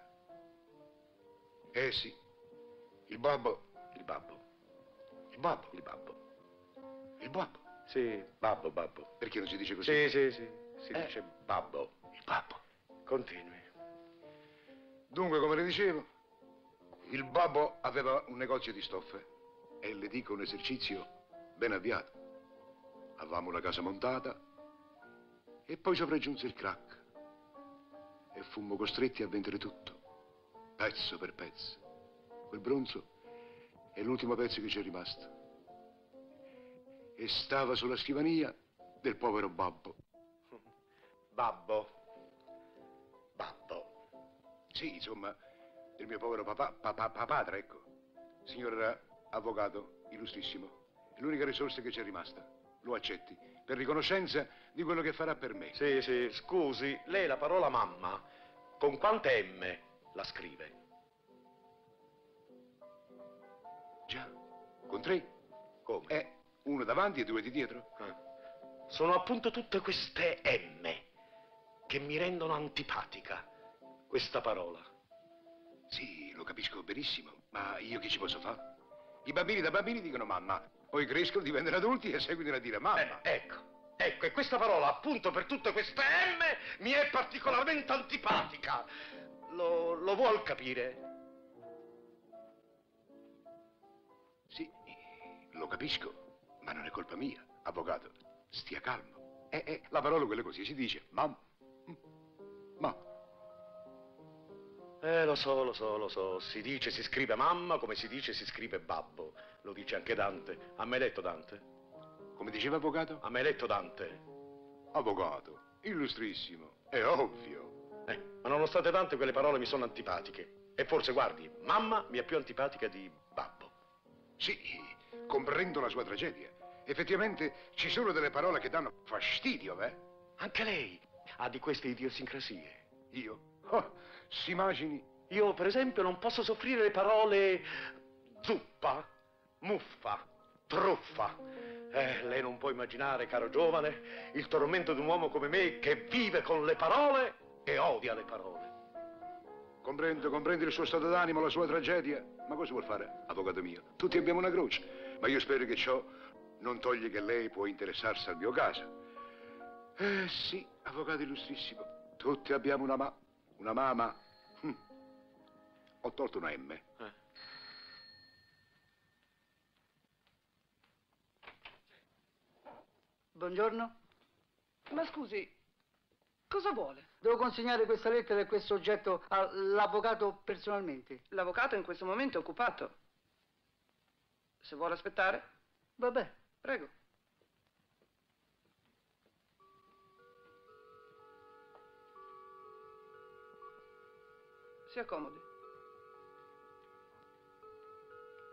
Eh sì, il babbo, il babbo, il babbo, il babbo, il babbo. Sì, babbo, babbo. Perché non si dice così? Sì, sì, sì, si Eh. dice babbo. Il babbo. Continui. Dunque, come le dicevo, il babbo aveva un negozio di stoffe e le dico un esercizio ben avviato. Avevamo la casa montata e poi sopraggiunse il crack e fummo costretti a vendere tutto, pezzo per pezzo. Quel bronzo è l'ultimo pezzo che ci è rimasto e stava sulla scrivania del povero babbo. Babbo. Babbo. Sì, insomma, del mio povero papà, papà, padre, ecco. Signor avvocato, illustrissimo, è l'unica risorsa che ci è rimasta. Lo accetti, per riconoscenza di quello che farà per me. Sì, sì, scusi, lei la parola mamma, con quante M la scrive? Già, con tre. Come? Eh, uno davanti e due di dietro. Ah. Sono appunto tutte queste M che mi rendono antipatica questa parola. Sì, lo capisco benissimo, ma io che ci posso fare? I bambini da bambini dicono mamma, poi crescono, diventano adulti e seguono a dire mamma. Eh, ecco, ecco, e questa parola, appunto per tutte queste M, mi è particolarmente antipatica. Lo, lo vuol capire? Sì, lo capisco, ma non è colpa mia, avvocato. Stia calmo. Eh, eh, la parola quella così si dice, mamma. Ma. Eh, lo so, lo so, lo so. Si dice, si scrive mamma, come si dice, si scrive babbo. Lo dice anche Dante. Ha mai letto Dante? Come diceva avvocato? Ha mai letto Dante? Avvocato, illustrissimo, è ovvio. Eh, ma nonostante tante quelle parole mi sono antipatiche. E forse, guardi, mamma mi è più antipatica di babbo. Sì, comprendo la sua tragedia. Effettivamente ci sono delle parole che danno fastidio, eh? Anche lei ha di queste idiosincrasie. Io? Oh, si immagini? Io, per esempio, non posso soffrire le parole zuppa, muffa, truffa. Eh, lei non può immaginare, caro giovane, il tormento di un uomo come me che vive con le parole e odia le parole. Comprendo, comprendo il suo stato d'animo, la sua tragedia. Ma cosa vuol fare, avvocato mio? Tutti abbiamo una croce. Ma io spero che ciò non toglie che lei può interessarsi al mio caso. Eh sì, avvocato illustrissimo, tutti abbiamo una ma... una mamma. Hm. Ho tolto una M. Eh. Buongiorno. Ma scusi, cosa vuole? Devo consegnare questa lettera e questo oggetto all'avvocato personalmente. L'avvocato in questo momento è occupato. Se vuole aspettare? Vabbè. Prego. Si accomodi.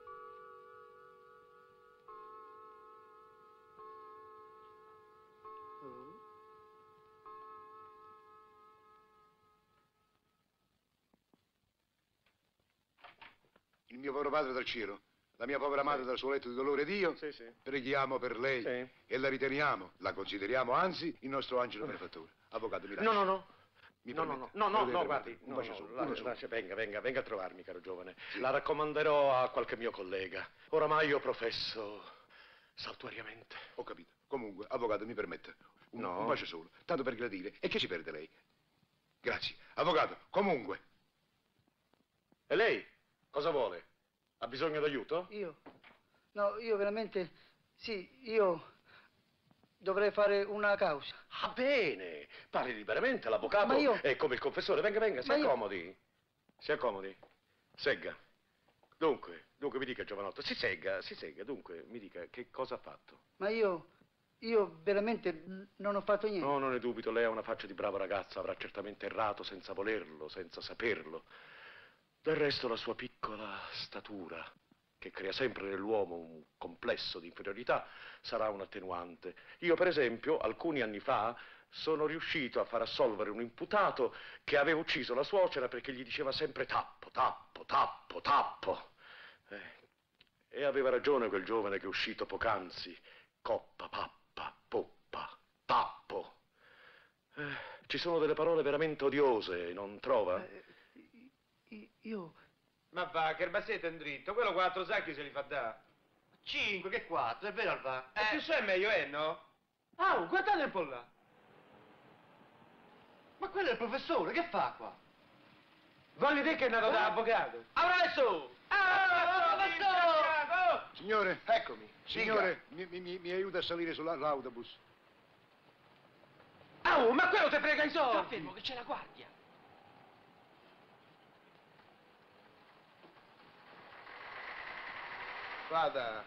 il mio povero padre dal cielo, la mia povera madre dal suo letto di dolore ed io Sì, sì. preghiamo per lei Sì. e la riteniamo, la consideriamo anzi il nostro angelo benefattore. Avvocato, mi lasci. No, no, no. Mi No, no, permette? no, no, Lo no, deve guardi, permettere. no, Un bacio no, solo, la- uno solo. lascia- venga, venga, venga a trovarmi, caro giovane. La raccomanderò a qualche mio collega. Oramai io professo saltuariamente. Ho capito. Comunque, avvocato, mi permette. Un, No. un bacio solo, tanto per gradire. E che ci perde lei? Grazie. Avvocato, comunque. E lei? Cosa vuole? Ha bisogno d'aiuto? Io? No, io veramente... Sì, io dovrei fare una causa. Ah, bene. Parli liberamente, l'avvocato Ma io- è come il confessore. Venga, venga, si Ma io- accomodi. Si accomodi. Segga. Dunque, dunque mi dica, giovanotto, si segga, si segga. Dunque, mi dica, che cosa ha fatto? Ma io... Io veramente n- non ho fatto niente. No, non ne dubito, lei ha una faccia di brava ragazza, avrà certamente errato senza volerlo, senza saperlo. Del resto la sua piccola statura, che crea sempre nell'uomo un complesso di inferiorità, sarà un attenuante. Io, per esempio, alcuni anni fa, sono riuscito a far assolvere un imputato che aveva ucciso la suocera perché gli diceva sempre tappo, tappo, tappo, tappo. Eh, e aveva ragione quel giovane che è uscito poc'anzi. Coppa, pappa, poppa, tappo. Eh, ci sono delle parole veramente odiose, non trova? Io... Ma va, che il bassetto è in dritto, quello quattro sacchi se li fa da. Cinque, che quattro, è vero Alva? E più su è meglio, è, no? Ah, guardate un po' là. Ma quello è il professore, che fa qua? Voglio dire che è nato da avvocato. Adesso! Signore, Eccomi. signore, mi, mi- mi- mi aiuta a salire sull'autobus. Oh, ma quello ti frega i soldi! Sta fermo che c'è la guardia. Vada.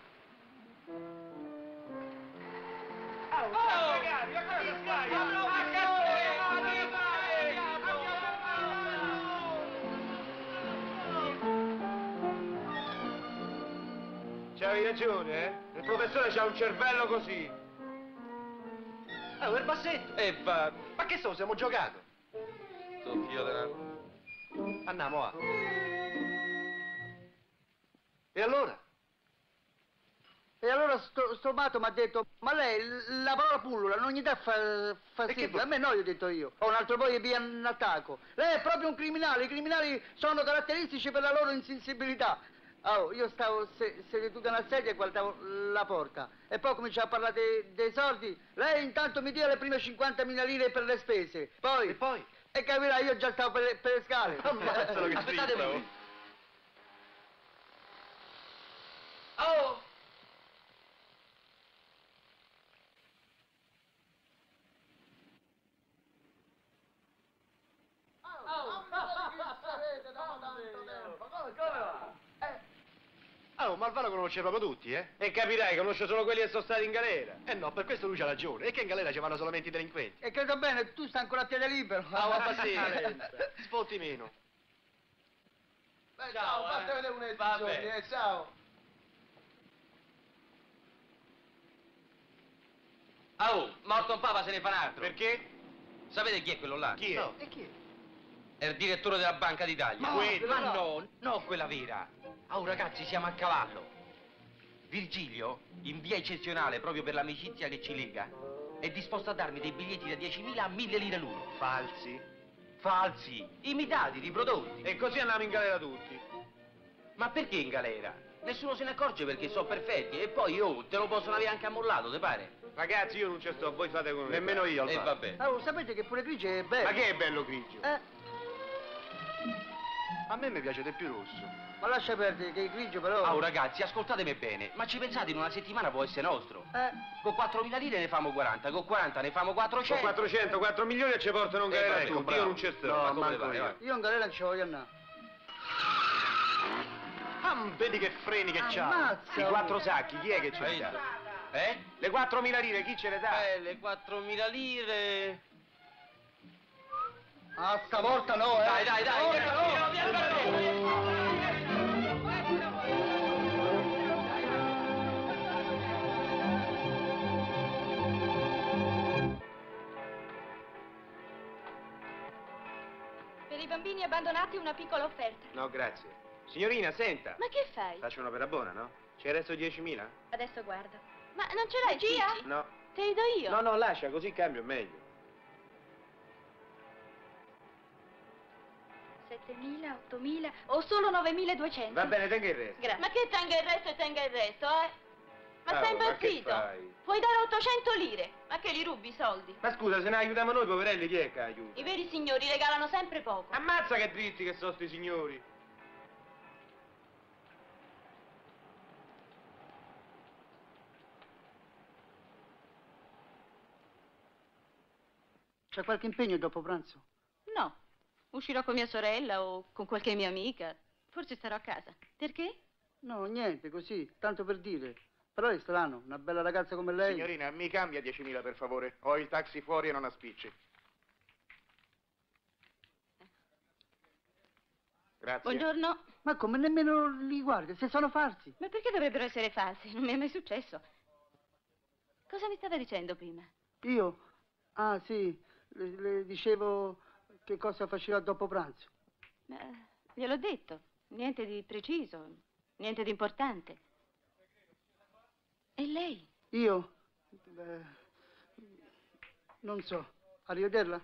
C'avevi ragione, eh? Il professore c'ha un cervello così. Ah, il bassetto. E va. Ma che so, stiamo giocando. Sto figlio della... Andiamo, a. E allora? E allora sto, sto matto mi ha detto, ma lei l- la parola pullula non gli dà fa- fastidio? vuoi? A me no, gli ho detto io. Ho un altro poi via in attacco. Lei è proprio un criminale, i criminali sono caratteristici per la loro insensibilità. Oh, io stavo se- seduto nella sedia e guardavo la porta. E poi cominciava a parlare dei, dei soldi. Lei intanto mi dia le prime cinquantamila lire per le spese. Poi... E poi? E capirai, io già stavo per le, per le scale. Ammazzalo che Aspettate trippa, voi. Oh! Ah, ma Alvaro conosce proprio tutti, eh? E capirai, conosce solo quelli che sono stati in galera. Eh no, per questo lui c'ha ragione. E che in galera ci vanno solamente i delinquenti. E credo bene, tu stai ancora a piede libero. Ah, va passare. Sfotti meno. Beh, Ciao, fate eh. vedere un Vabbè. giorni, eh, ciao. Ah, oh, morto un papa se ne fa un altro. Perché? Sapete chi è quello là? Chi è? No, e chi è? È il direttore della Banca d'Italia. Ma Quello? quello Ma là. no, no quella vera. Oh ragazzi, siamo a cavallo. Virgilio, in via eccezionale, proprio per l'amicizia che ci lega, è disposto a darmi dei biglietti da diecimila a mille lire l'uno. Falsi. Falsi, imitati, riprodotti. E così andiamo in galera tutti. Ma perché in galera? Nessuno se ne accorge perché sono perfetti. E poi, oh, te lo possono avere anche ammollato, te pare? Ragazzi, io non ci sto, voi fate come Nemmeno io, E Alvaro. vabbè. Oh, sapete che pure grigio è bello? Ma che è bello grigio? Eh, A me mi piace di più rosso. ma lascia perdere che il grigio però... Oh ragazzi, ascoltatemi bene, ma ci pensate in una settimana può essere nostro? Eh, Con quattromila lire ne famo quaranta, con quaranta ne famo quattrocento. Con quattrocento, quattro milioni e ci portano in galera Eh, tutti. bravo. Io non ci sto. No, ma come manco pare, io. vai. io in galera non ci voglio andare. Ah, vedi che freni che c'ha. Ammazza. I quattro sacchi, chi è che ce Hai li dà? visto? Eh? Le quattromila lire, chi ce le dà? Eh, le quattromila lire... Ah, stavolta no, eh. Dai, dai, dai, Stavolta vieni, no. vieni, vieni, Per i bambini abbandonati una piccola offerta. No, grazie. Signorina, senta. Ma che fai? Faccio un'opera buona, no? Ci hai resto diecimila? Adesso guarda. Ma non ce l'hai, Gia? No. Te li do io? No, no, lascia, così cambio meglio. settemila, ottomila o solo novemiladuecento? Va bene, tenga il resto. Grazie. Ma che tenga il resto e tenga il resto, eh? Ma Cavolo, sei ma che impazzito? fai? Puoi dare ottocento lire. Ma che li rubi i soldi? Ma scusa, se ne aiutiamo noi, poverelli, chi è che aiuta? I veri signori regalano sempre poco. Ammazza che dritti che sono sti signori. C'è qualche impegno dopo pranzo? No. Uscirò con mia sorella o con qualche mia amica. Forse starò a casa. Perché? No, niente, così, tanto per dire. Però è strano, una bella ragazza come lei. Signorina, mi cambia diecimila per favore. Ho il taxi fuori e non ha spicci. Grazie. Buongiorno. Ma come nemmeno li guardi, se sono falsi. Ma perché dovrebbero essere falsi? Non mi è mai successo. Cosa mi stava dicendo prima? Io? Ah, sì, le, le dicevo che cosa faceva dopo pranzo. Eh, gliel'ho detto. Niente di preciso, niente di importante. E lei? Io? Beh, non so. Arrivederla?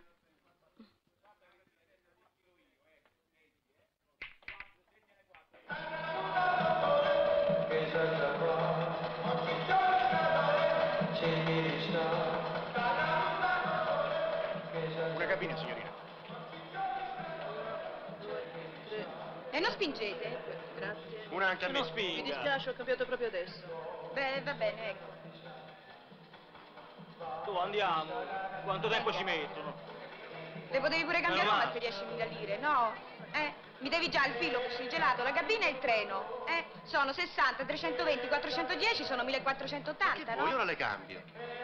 Una cabina, signorina. E non spingete? Grazie. Una anche a me. No, mi dispiace, ho cambiato proprio adesso. Beh, va bene, ecco. Tu andiamo. Quanto tempo ci mettono? Le potevi pure cambiare Meno nome male. per diecimila lire, no? Eh? Mi devi già il filo per il gelato, la cabina e il treno. Eh? Sono sessanta, trecentoventi, quattrocentodieci, sono millequattrocentottanta, Poi io no? non le cambio.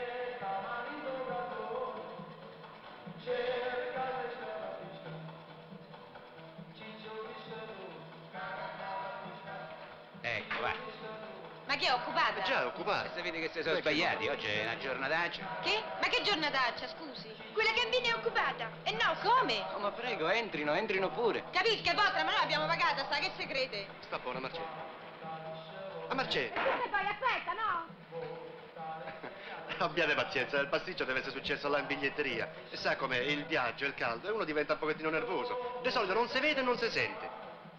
Ecco, va. Ma che è occupata? Già, è occupata. Se vedi che si sono sbagliati, oggi è una giornataccia. Che? Ma che giornataccia, scusi? Quella cabina è occupata. E no, come? Oh, ma prego, entrino, entrino pure. Capisca, è vostra, ma noi l'abbiamo pagata, sa che segrete? Sta buona, Marcello. A Marcello. E poi aspetta, no? Abbiate pazienza, il pasticcio deve essere successo là in biglietteria. E sa com'è, il viaggio, il caldo, e uno diventa un pochettino nervoso. Di solito non si vede e non si sente.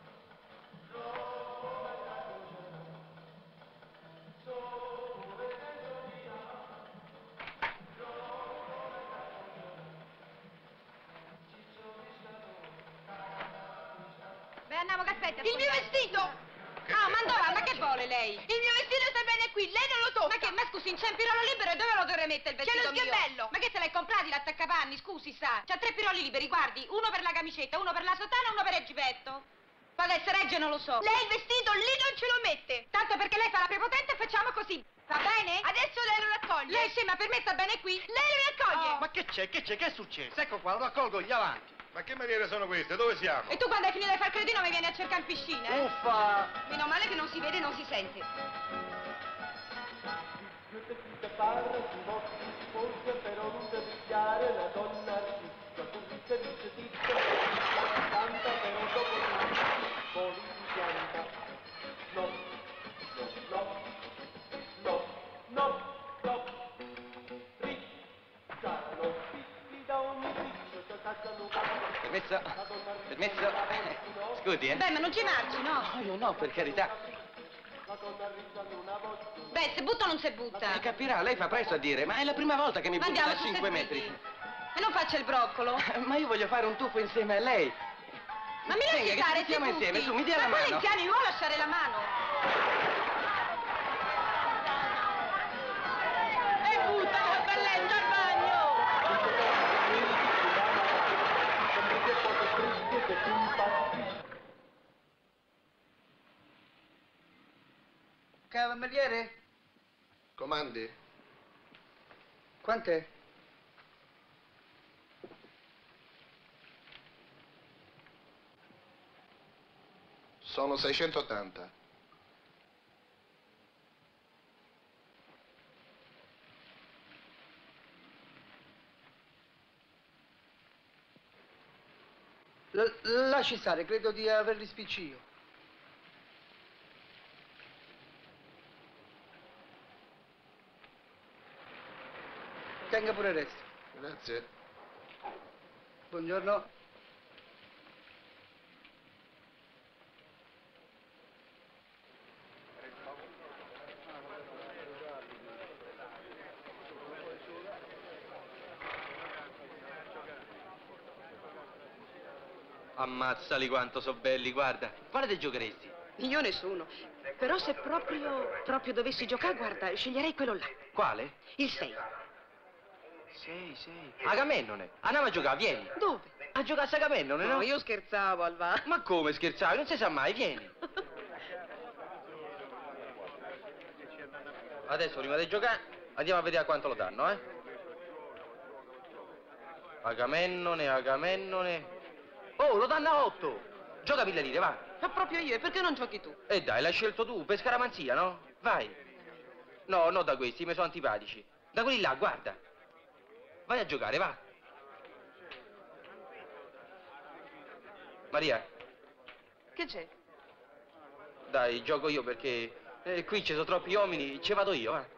Beh, andiamo che aspetta. Il mio vestito! Ah, ma dove va? Ma che vuole lei? Il mio vestito sta bene qui, lei non lo tocca. Ma che? Ma scusi, in ciampirolo libero e dove lo dovrei mettere il C'è vestito lo sgabello. mio? Ma che se l'hai comprati l'attaccapanni? Scusi, sa. C'ha tre piroli liberi, guardi. Uno per la camicetta, uno per la sottana e uno per il gippetto. Poi adesso regge non lo so. Lei il vestito lì non ce lo mette. Tanto perché lei fa la prepotente facciamo così. Va bene? Adesso lei lo raccoglie. Lei sì, ma per me sta bene qui. Lei lo raccoglie. Ma che c'è? Che c'è? Che è successo? Ecco qua, lo raccolgo gli avanti. Ma che maniere sono queste? Dove siamo? E tu quando hai finito di far cretino mi vieni a cercare in piscina, eh? Uffa! Meno male che non si vede e non si sente. Permesso? Permesso? Scusi, eh? Beh, ma non ci marci, no? No, io no, per carità. Beh, se butta o non se butta? E capirà, lei fa presto a dire, ma è la prima volta che mi Ma butta andiamo da su, cinque se metri. sbigli. E non faccia il broccolo. Ma io voglio fare un tuffo insieme a lei. Ma mi lasci Venga, che stare, ci mettiamo se insieme, butti. su, mi dia la Ma mano. quale piani, non vuoi lasciare la mano? E butta la belletta al bagno. Cameriere? Comandi? Quant'è? Sono seicentottanta. L- lasci stare, credo di averli spicci io. Tenga pure il resto. Grazie. Buongiorno. Ammazzali quanto so belli, guarda. Quale te giocheresti? Io nessuno. Però se proprio, proprio dovessi giocare, guarda, sceglierei quello là. Quale? Il sei. Sei, sei. Agamennone. Andiamo a giocare, vieni. Dove? A giocare a Agamennone, no? No, io scherzavo, Alva. Ma come scherzavi? Non si sa mai, vieni. Adesso, prima di giocare, andiamo a vedere a quanto lo danno, eh? Agamennone, Agamennone. Oh, lo danno a otto. Gioca mille lire, va. Ma proprio io, e perché non giochi tu? E dai, l'hai scelto tu, per scaramanzia, no? Vai. No, no da questi, mi sono antipatici. Da quelli là, guarda. Vai a giocare, va. Maria. Che c'è? Dai, gioco io perché eh, qui ci sono troppi uomini, ci vado io, va.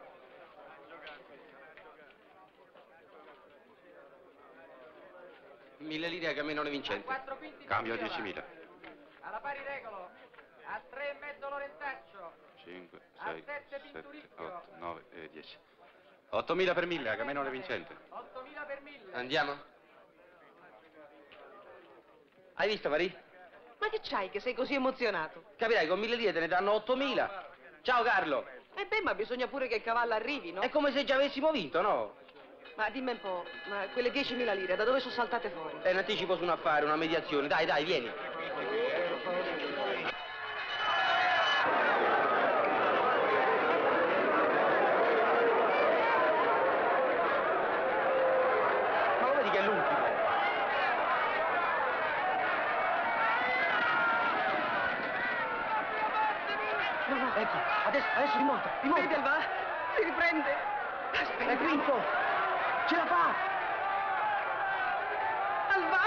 Mille lire a Agamennone vincente. Cambio a diecimila. Alla pari regolo, a tre e mezzo Lorentaccio. cinque, A sei, sette sette, Pinturicchio. otto, nove e dieci. ottomila per mille, Agamennone vincente. ottomila per mille. Andiamo? Hai visto, Maria? Ma che c'hai che sei così emozionato? Capirai, con mille lire te ne danno ottomila. Ciao, Carlo. E beh, ma bisogna pure che il cavallo arrivi, no? È come se già avessimo vinto, no? Ma dimmi un po', ma quelle diecimila lire da dove sono saltate fuori? È un anticipo su un affare, una mediazione. Dai, dai, vieni. Ma lo vedi che è l'ultimo? No, no. Ecco, adesso, adesso rimonta, rimonta. Vedi, Alva? Si riprende. Aspetta. È vinto. Ce la fa! Alva!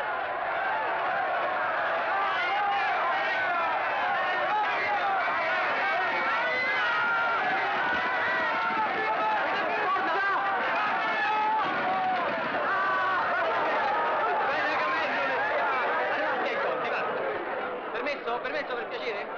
Permesso? Permesso per piacere?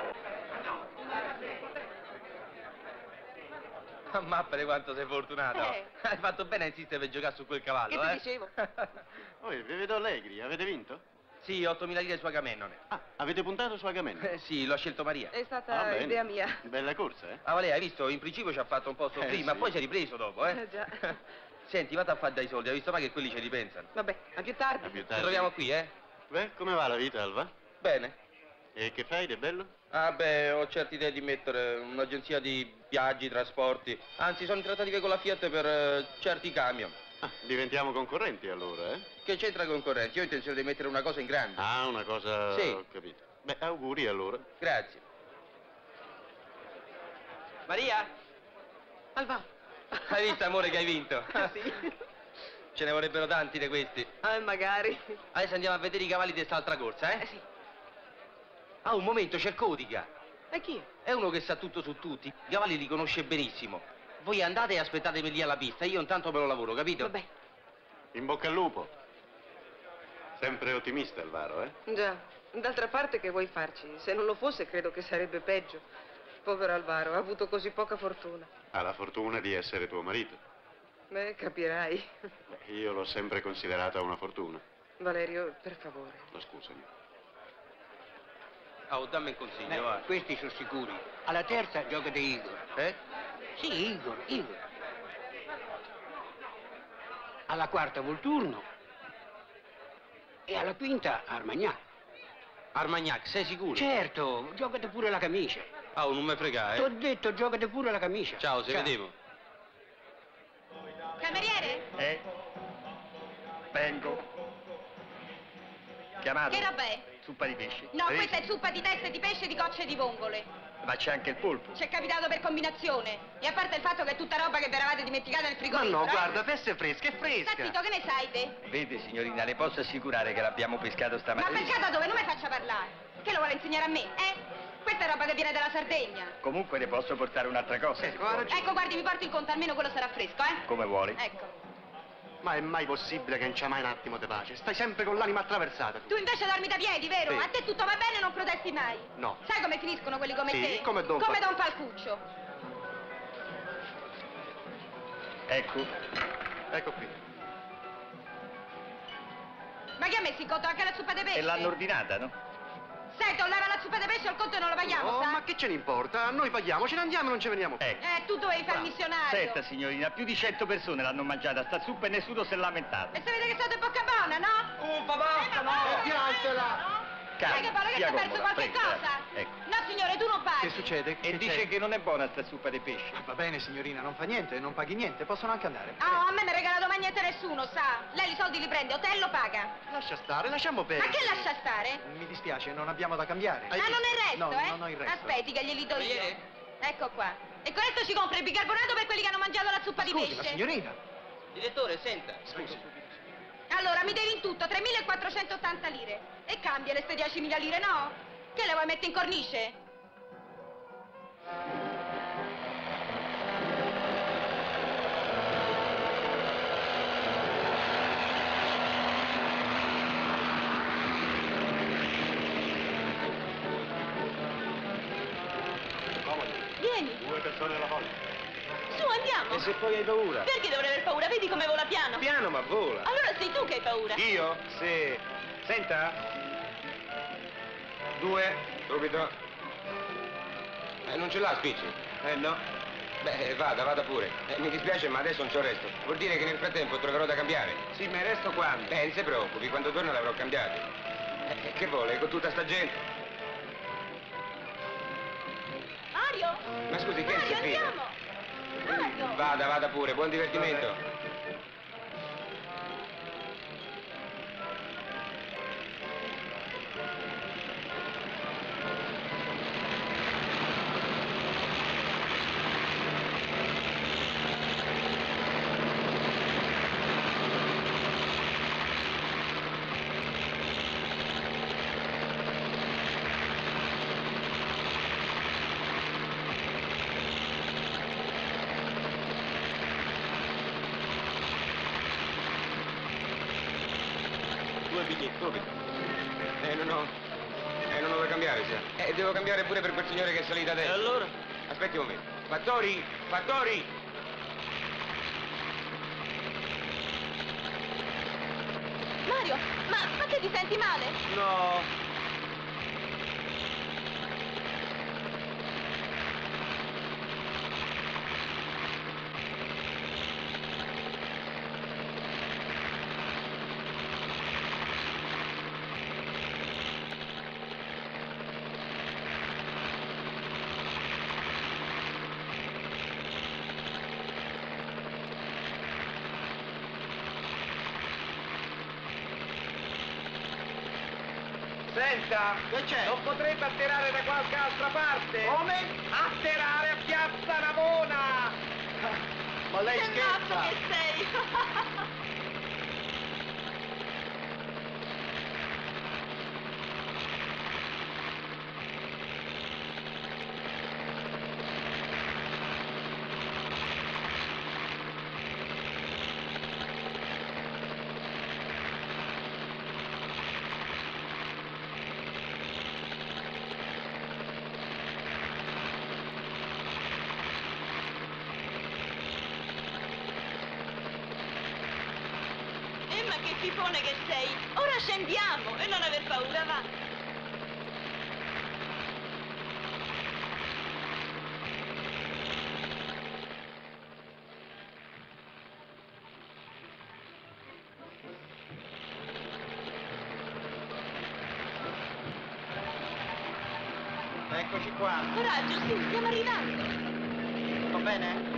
Mappare quanto sei fortunato. Eh. Hai fatto bene a insistere per giocare su quel cavallo, Che ti eh? dicevo? Poi vi vedo allegri, avete vinto? Sì, ottomila lire su Agamennone. Ah, avete puntato su Agamennone? Eh, sì, l'ho scelto Maria. È stata Ah, bene. idea mia. Bella corsa, eh? Ah, Valè, hai visto? In principio ci ha fatto un po' soffrire, Eh, ma sì. poi si è ripreso dopo, eh? Eh, già. Senti, vado a fare dai soldi, hai visto mai che quelli ci ripensano? Vabbè, a più tardi. A più Ci tardi. troviamo qui, eh? Beh, come va la vita, Alva? Bene. E che fai, è bello? Ah, beh, ho certe idee di mettere un'agenzia di viaggi, trasporti. Anzi, sono in trattative con la Fiat per eh, certi camion. Ah, diventiamo concorrenti allora, eh? Che c'entra i concorrenti? Io ho intenzione di mettere una cosa in grande. Ah, una cosa... Sì. Ho capito. Beh, auguri allora. Grazie. Maria? Alva. Hai visto, amore, che hai vinto? Sì. Ce ne vorrebbero tanti di questi. Ah, magari. Adesso andiamo a vedere i cavalli di quest'altra corsa, eh? Eh sì. Ah, un momento, c'è Codica. E chi? È uno che sa tutto su tutti. I cavalli li conosce benissimo. Voi andate e aspettatemi lì alla pista. Io intanto me lo lavoro, capito? Vabbè. In bocca al lupo. Sempre ottimista, Alvaro, eh? Già. D'altra parte che vuoi farci? Se non lo fosse credo che sarebbe peggio. Povero Alvaro, ha avuto così poca fortuna. Ha la fortuna di essere tuo marito. Beh, capirai. Beh, io l'ho sempre considerata una fortuna. Valerio, per favore. Lo scusami. Oh, dammi un consiglio, Beh, va. questi sono sicuri. Alla terza giocate Igor. Eh? Sì, Igor, Igor. Alla quarta Volturno. E alla quinta Armagnac. Armagnac, sei sicuro? Certo, giocate pure la camicia. Oh, non mi fregare. Ti ho detto, giocate pure la camicia. Ciao, ci vediamo. Cameriere? Eh? Vengo. Chiamato? Che roba è? Zuppa di pesce. No, Hai questa visto? è zuppa di teste di pesce e di cocce di vongole. Ma c'è anche il polpo. Ci è capitato per combinazione. E a parte il fatto che è tutta roba che vi eravate dimenticata nel Ma frigorifero. no, eh? guarda, adesso è fresca, è Sta fresca. zitto, che ne sai te? Vede, signorina, le posso assicurare che l'abbiamo pescato Ma stamattina. pescata dove? Non mi faccia parlare. Che lo vuole insegnare a me, eh? Questa è roba che viene dalla Sardegna. Comunque le posso portare un'altra cosa. Ecco, guardi, mi porto in conto, almeno quello sarà fresco, eh? Come vuole. Ecco. Ma è mai possibile che non c'è mai un attimo di pace? Stai sempre con l'anima attraversata. Tu invece dormi da piedi, vero? Sì. A te tutto va bene e non protesti mai. No. Sai come finiscono quelli come Sì, te? come Don Come Fal- Don Falcuccio. Ecco. Ecco qui. Ma che ha messo in conto anche la zuppa di pesce? E l'hanno ordinata, no? Senti, o leva la zuppa di pesce o il conto non lo paghiamo, Oh, sa? ma che ce ne importa? Noi paghiamo, ce ne andiamo e non ci veniamo più. Ecco. Eh, tu dovevi fare il missionario. Senta, signorina, più di cento persone l'hanno mangiata sta zuppa e nessuno si è lamentato. E si vede che state bocca buona, no? Uffa, basta, no! E piantela! Sai che parla che sia ti ha perso comoda, qualche prego, cosa? Ecco. No, signore, tu non paghi. Che succede? E Che dice c'è? che non è buona sta zuppa di pesce. Va bene, signorina, non fa niente, non paghi niente, possono anche andare. Ah, a me mi ha regalato mai niente nessuno, sa? Lei i soldi li prende, hotel lo paga. Lascia stare, lasciamo perdere. Ma che lascia stare? Mi dispiace, non abbiamo da cambiare. Ah, non è il resto, No, eh? non ho il resto. Aspetti che glieli do io. Ecco qua. E con questo ci compra il bicarbonato per quelli che hanno mangiato la zuppa di Scusi, pesce. ma signorina. Direttore, senta. Scusi. Allora, mi devi in tutto tremilaquattrocentottanta lire. E cambia le ste diecimila lire, no? Che le vuoi mettere in cornice? Vieni, Due persone alla folla. su, andiamo. E se poi hai paura? Perché dovrei aver paura? Vedi come vola piano? Piano, ma vola. Allora sei tu che hai paura. Io? Sì. Senta. Due. Subito. Eh, non ce l'ha Spicci? Eh no. Beh, vada, vada pure. Eh, mi dispiace, ma adesso non c'ho resto. Vuol dire che nel frattempo troverò da cambiare. Sì, ma il resto quando? Eh, non si preoccupi, quando torno l'avrò cambiato. Eh, che vuole, con tutta sta gente? Mario? Ma scusi, che è Mario, Sofia? andiamo. Mario. Vada, vada pure, buon divertimento. Due biglietti, subito. Eh, non ho... Eh, non ho da cambiare, sa. Eh, devo cambiare pure per quel signore che è salito adesso. E allora? Aspetti un momento. Fattori! Fattori! Mario, ma, ma che ti senti male? No. Senta, Che c'è? non potrebbe atterrare da qualche altra parte? Come? Atterrare a Piazza Navona! Ma lei Che scherza? matto che sei! Eh, ma che fifone che sei! Ora scendiamo e non aver paura, va! Eccoci qua. Coraggio, sì, stiamo arrivando! Va bene?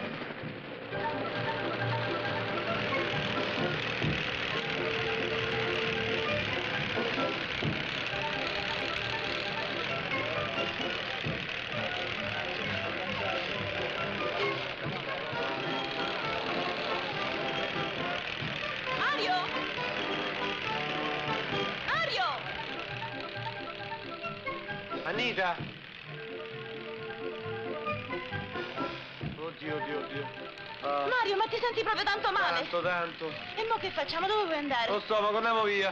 Mario! Mario! Anita! Oddio, oddio, oddio. Ah. Mario, ma ti senti proprio tanto male? Tanto, tanto. E mo che facciamo? Dove vuoi andare? Lo so, ma torniamo via.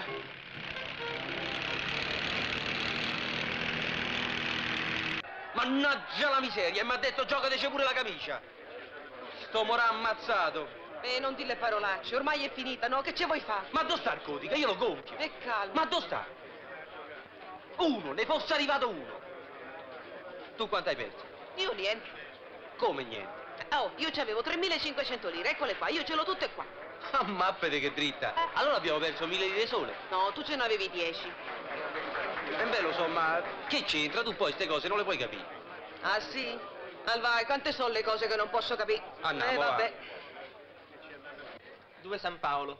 Mannaggia la miseria, e mi ha detto giocateci pure la camicia. Sto morà ammazzato. E non dille parolacce, ormai è finita, no? Che ce vuoi fare? Ma dove sta il codice? Io lo compio. E calma. Ma dove sta? Uno, ne fosse arrivato uno. Tu quanto hai perso? Io niente. Come niente? Oh, io c'avevo tremilacinquecento lire, eccole qua, io ce l'ho tutte qua. Ah, mappete che dritta. Allora abbiamo perso mille lire sole. No, tu ce ne avevi dieci. E beh, lo so, ma che c'entra? Tu poi queste cose non le puoi capire. Ah, sì? Al vai, quante sono le cose che non posso capire? Andiamo, eh, vabbè. Due San Paolo.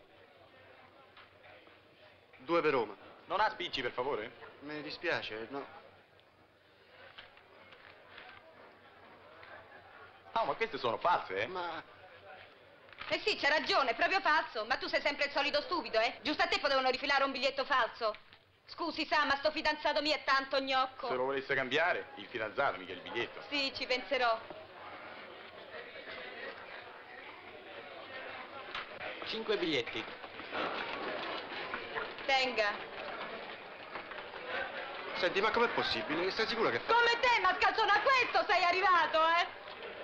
Due per Roma. Non ha spicci, per favore? Mi dispiace, no. Ah, ma queste sono false, eh? Ma... Eh sì, c'ha ragione, è proprio falso. Ma tu sei sempre il solito stupido, eh? Giusto a te potevano rifilare un biglietto falso. Scusi, sa, ma sto fidanzato mio è tanto gnocco. Se lo volesse cambiare, il fidanzato, mica il biglietto. Sì, ci penserò. Cinque biglietti. Tenga. Senti, ma com'è possibile? Sei sicura che fa... Come te, ma scalzone a questo sei arrivato, eh?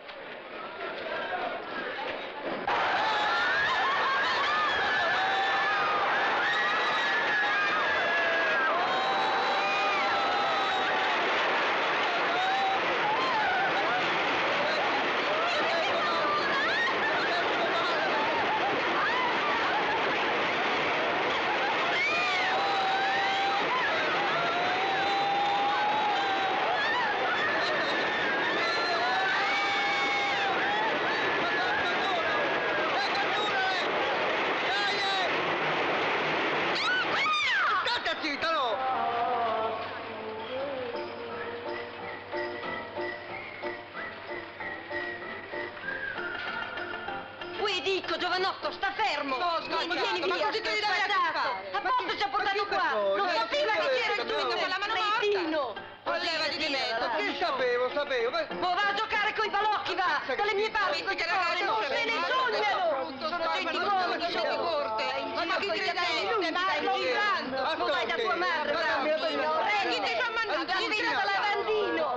Dico, giovanotto, sta fermo! No, vieni, vieni ma via! così te li devi Spazzato. A posto ci ha portato qua! Non sapeva che chi eri tu! con la mano Cretino! Ma levati di mezzo! Che sapevo, sapevo. Ma... Oh, va a giocare coi balocchi, va! Dalle mie parti, queste cose! Non se ne sognano! Sono gente corte, gente corte! Ma che credi? Ma lontano! Non vai da tua madre, Brandino! Prenditi, ci ha mandato! Ti vieni da lavandino!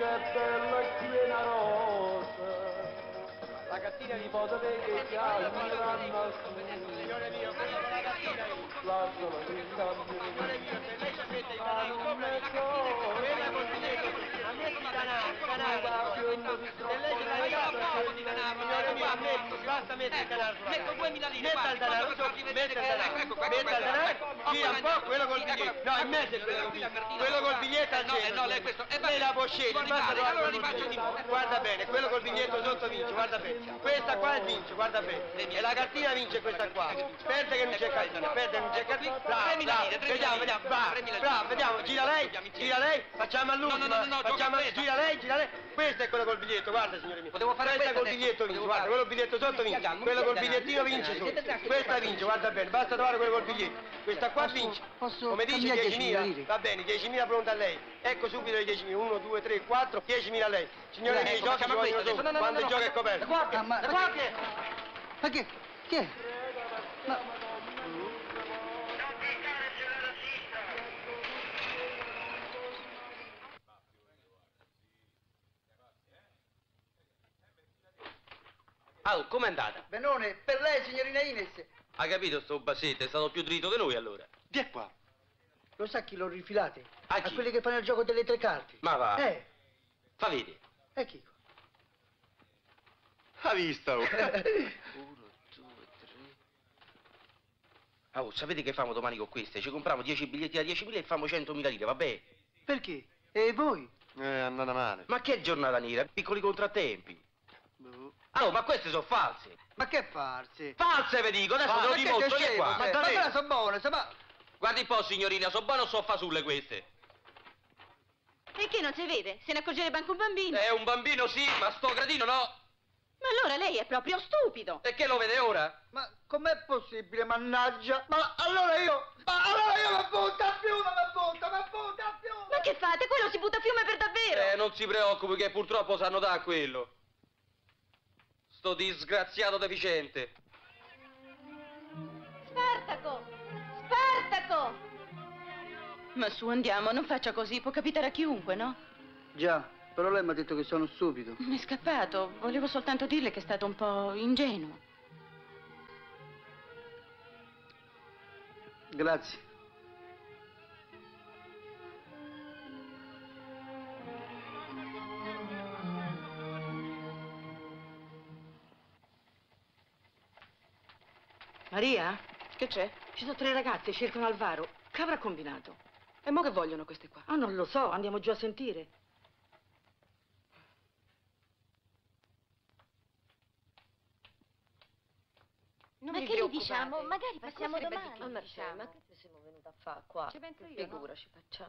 La gattina di foto dei che ci ha signore mio, quella è la gattina, lascialo signore mio, se lei ci mette i canali, compra la gattina, quella col biglietto, a me si canali, canali, se lei ce l'ha regalato, poco di canali, signore mio, metto, basta mettere il canale sulla metto duemila lire, metta il denaro, metta il denaro, metta il denaro, gira un po' quello col biglietto, no, in mezzo quello col biglietto, quello col biglietto al centro, no, lei questo, lei la può scegliere, basta trovare quello col biglietto, guarda bene, quello col biglietto sotto vince, guarda bene. Questa qua vince, guarda bene. E la cartina vince questa qua. Aspetta che non c'è cartina, aspetta che non c'è cartina. Bravo, bravo. Vediamo, vediamo, bravo, bravo, vediamo. Gira lei, gira lei, facciamo all'ultimo. No, no, no, facciamo, gira lei, gira lei. Questo è quello col biglietto, guarda signore mio. Potevo fare questa col biglietto vince, guarda, quello col biglietto sotto vince. Quello col bigliettino vince su. Questa vince, guarda bene, basta trovare quello col biglietto. Questa qua vince. Come dice diecimila? Va bene, diecimila pronta a lei. Ecco subito le diecimila. uno, due, tre, quattro, diecimila a lei. Signore miei, i giochi ci vogliono solo. Quando il gioco è coperto. Guarda, ma... Ma che? Che è? Ma... Ah, com'è andata? Benone, per lei, signorina Ines. Ha capito sto basetto? È stato più dritto che noi allora. Vieni qua. Lo sa chi l'ho rifilate? A chi? A quelli che fanno il gioco delle tre carte. Ma va. Eh. Fa vedere. E chi? Ha visto? Uno, due, tre. Ah, oh, sapete che famo domani con queste? Ci compriamo dieci biglietti da diecimila e famo centomila lire, vabbè? Perché? E voi? Eh, è andata male. Ma che giornata nera? Piccoli contrattempi. Ah, oh, ma queste sono false. Ma che false? False, vi dico, adesso te lo dimostro, che qua. Ma quelle sono buone, ma... Guardi un po', signorina, so buono o so fasulle queste? E che non si vede? Se ne accorgerebbe anche un bambino. È un bambino, sì, ma sto gradino no. Ma allora lei è proprio stupido. E che lo vede ora? Ma com'è possibile, mannaggia? Ma allora io... Ma allora io mi butto a fiume, mi butto, mi butto a fiume! Ma che fate? Quello si butta a fiume per davvero! Eh, non si preoccupi che purtroppo sanno da quello. Sto disgraziato deficiente. Spartaco! Spartaco! Ma su, andiamo, non faccia così, può capitare a chiunque, no? Già, però lei mi ha detto che sono stupido. Mi è scappato, volevo soltanto dirle che è stato un po' ingenuo. Grazie. Maria? Che c'è? Ci sono tre ragazze, cercano Alvaro. Che avrà combinato? E mo che vogliono queste qua? Ah, non lo so, andiamo giù a sentire. Non Ma vi che gli preoccupate. diciamo? Magari Ma passiamo cosa domani. sarebbe di che Ma diciamo? ma che siamo venuti a fare qua? Ci penso io, Figura no? ci facciamo.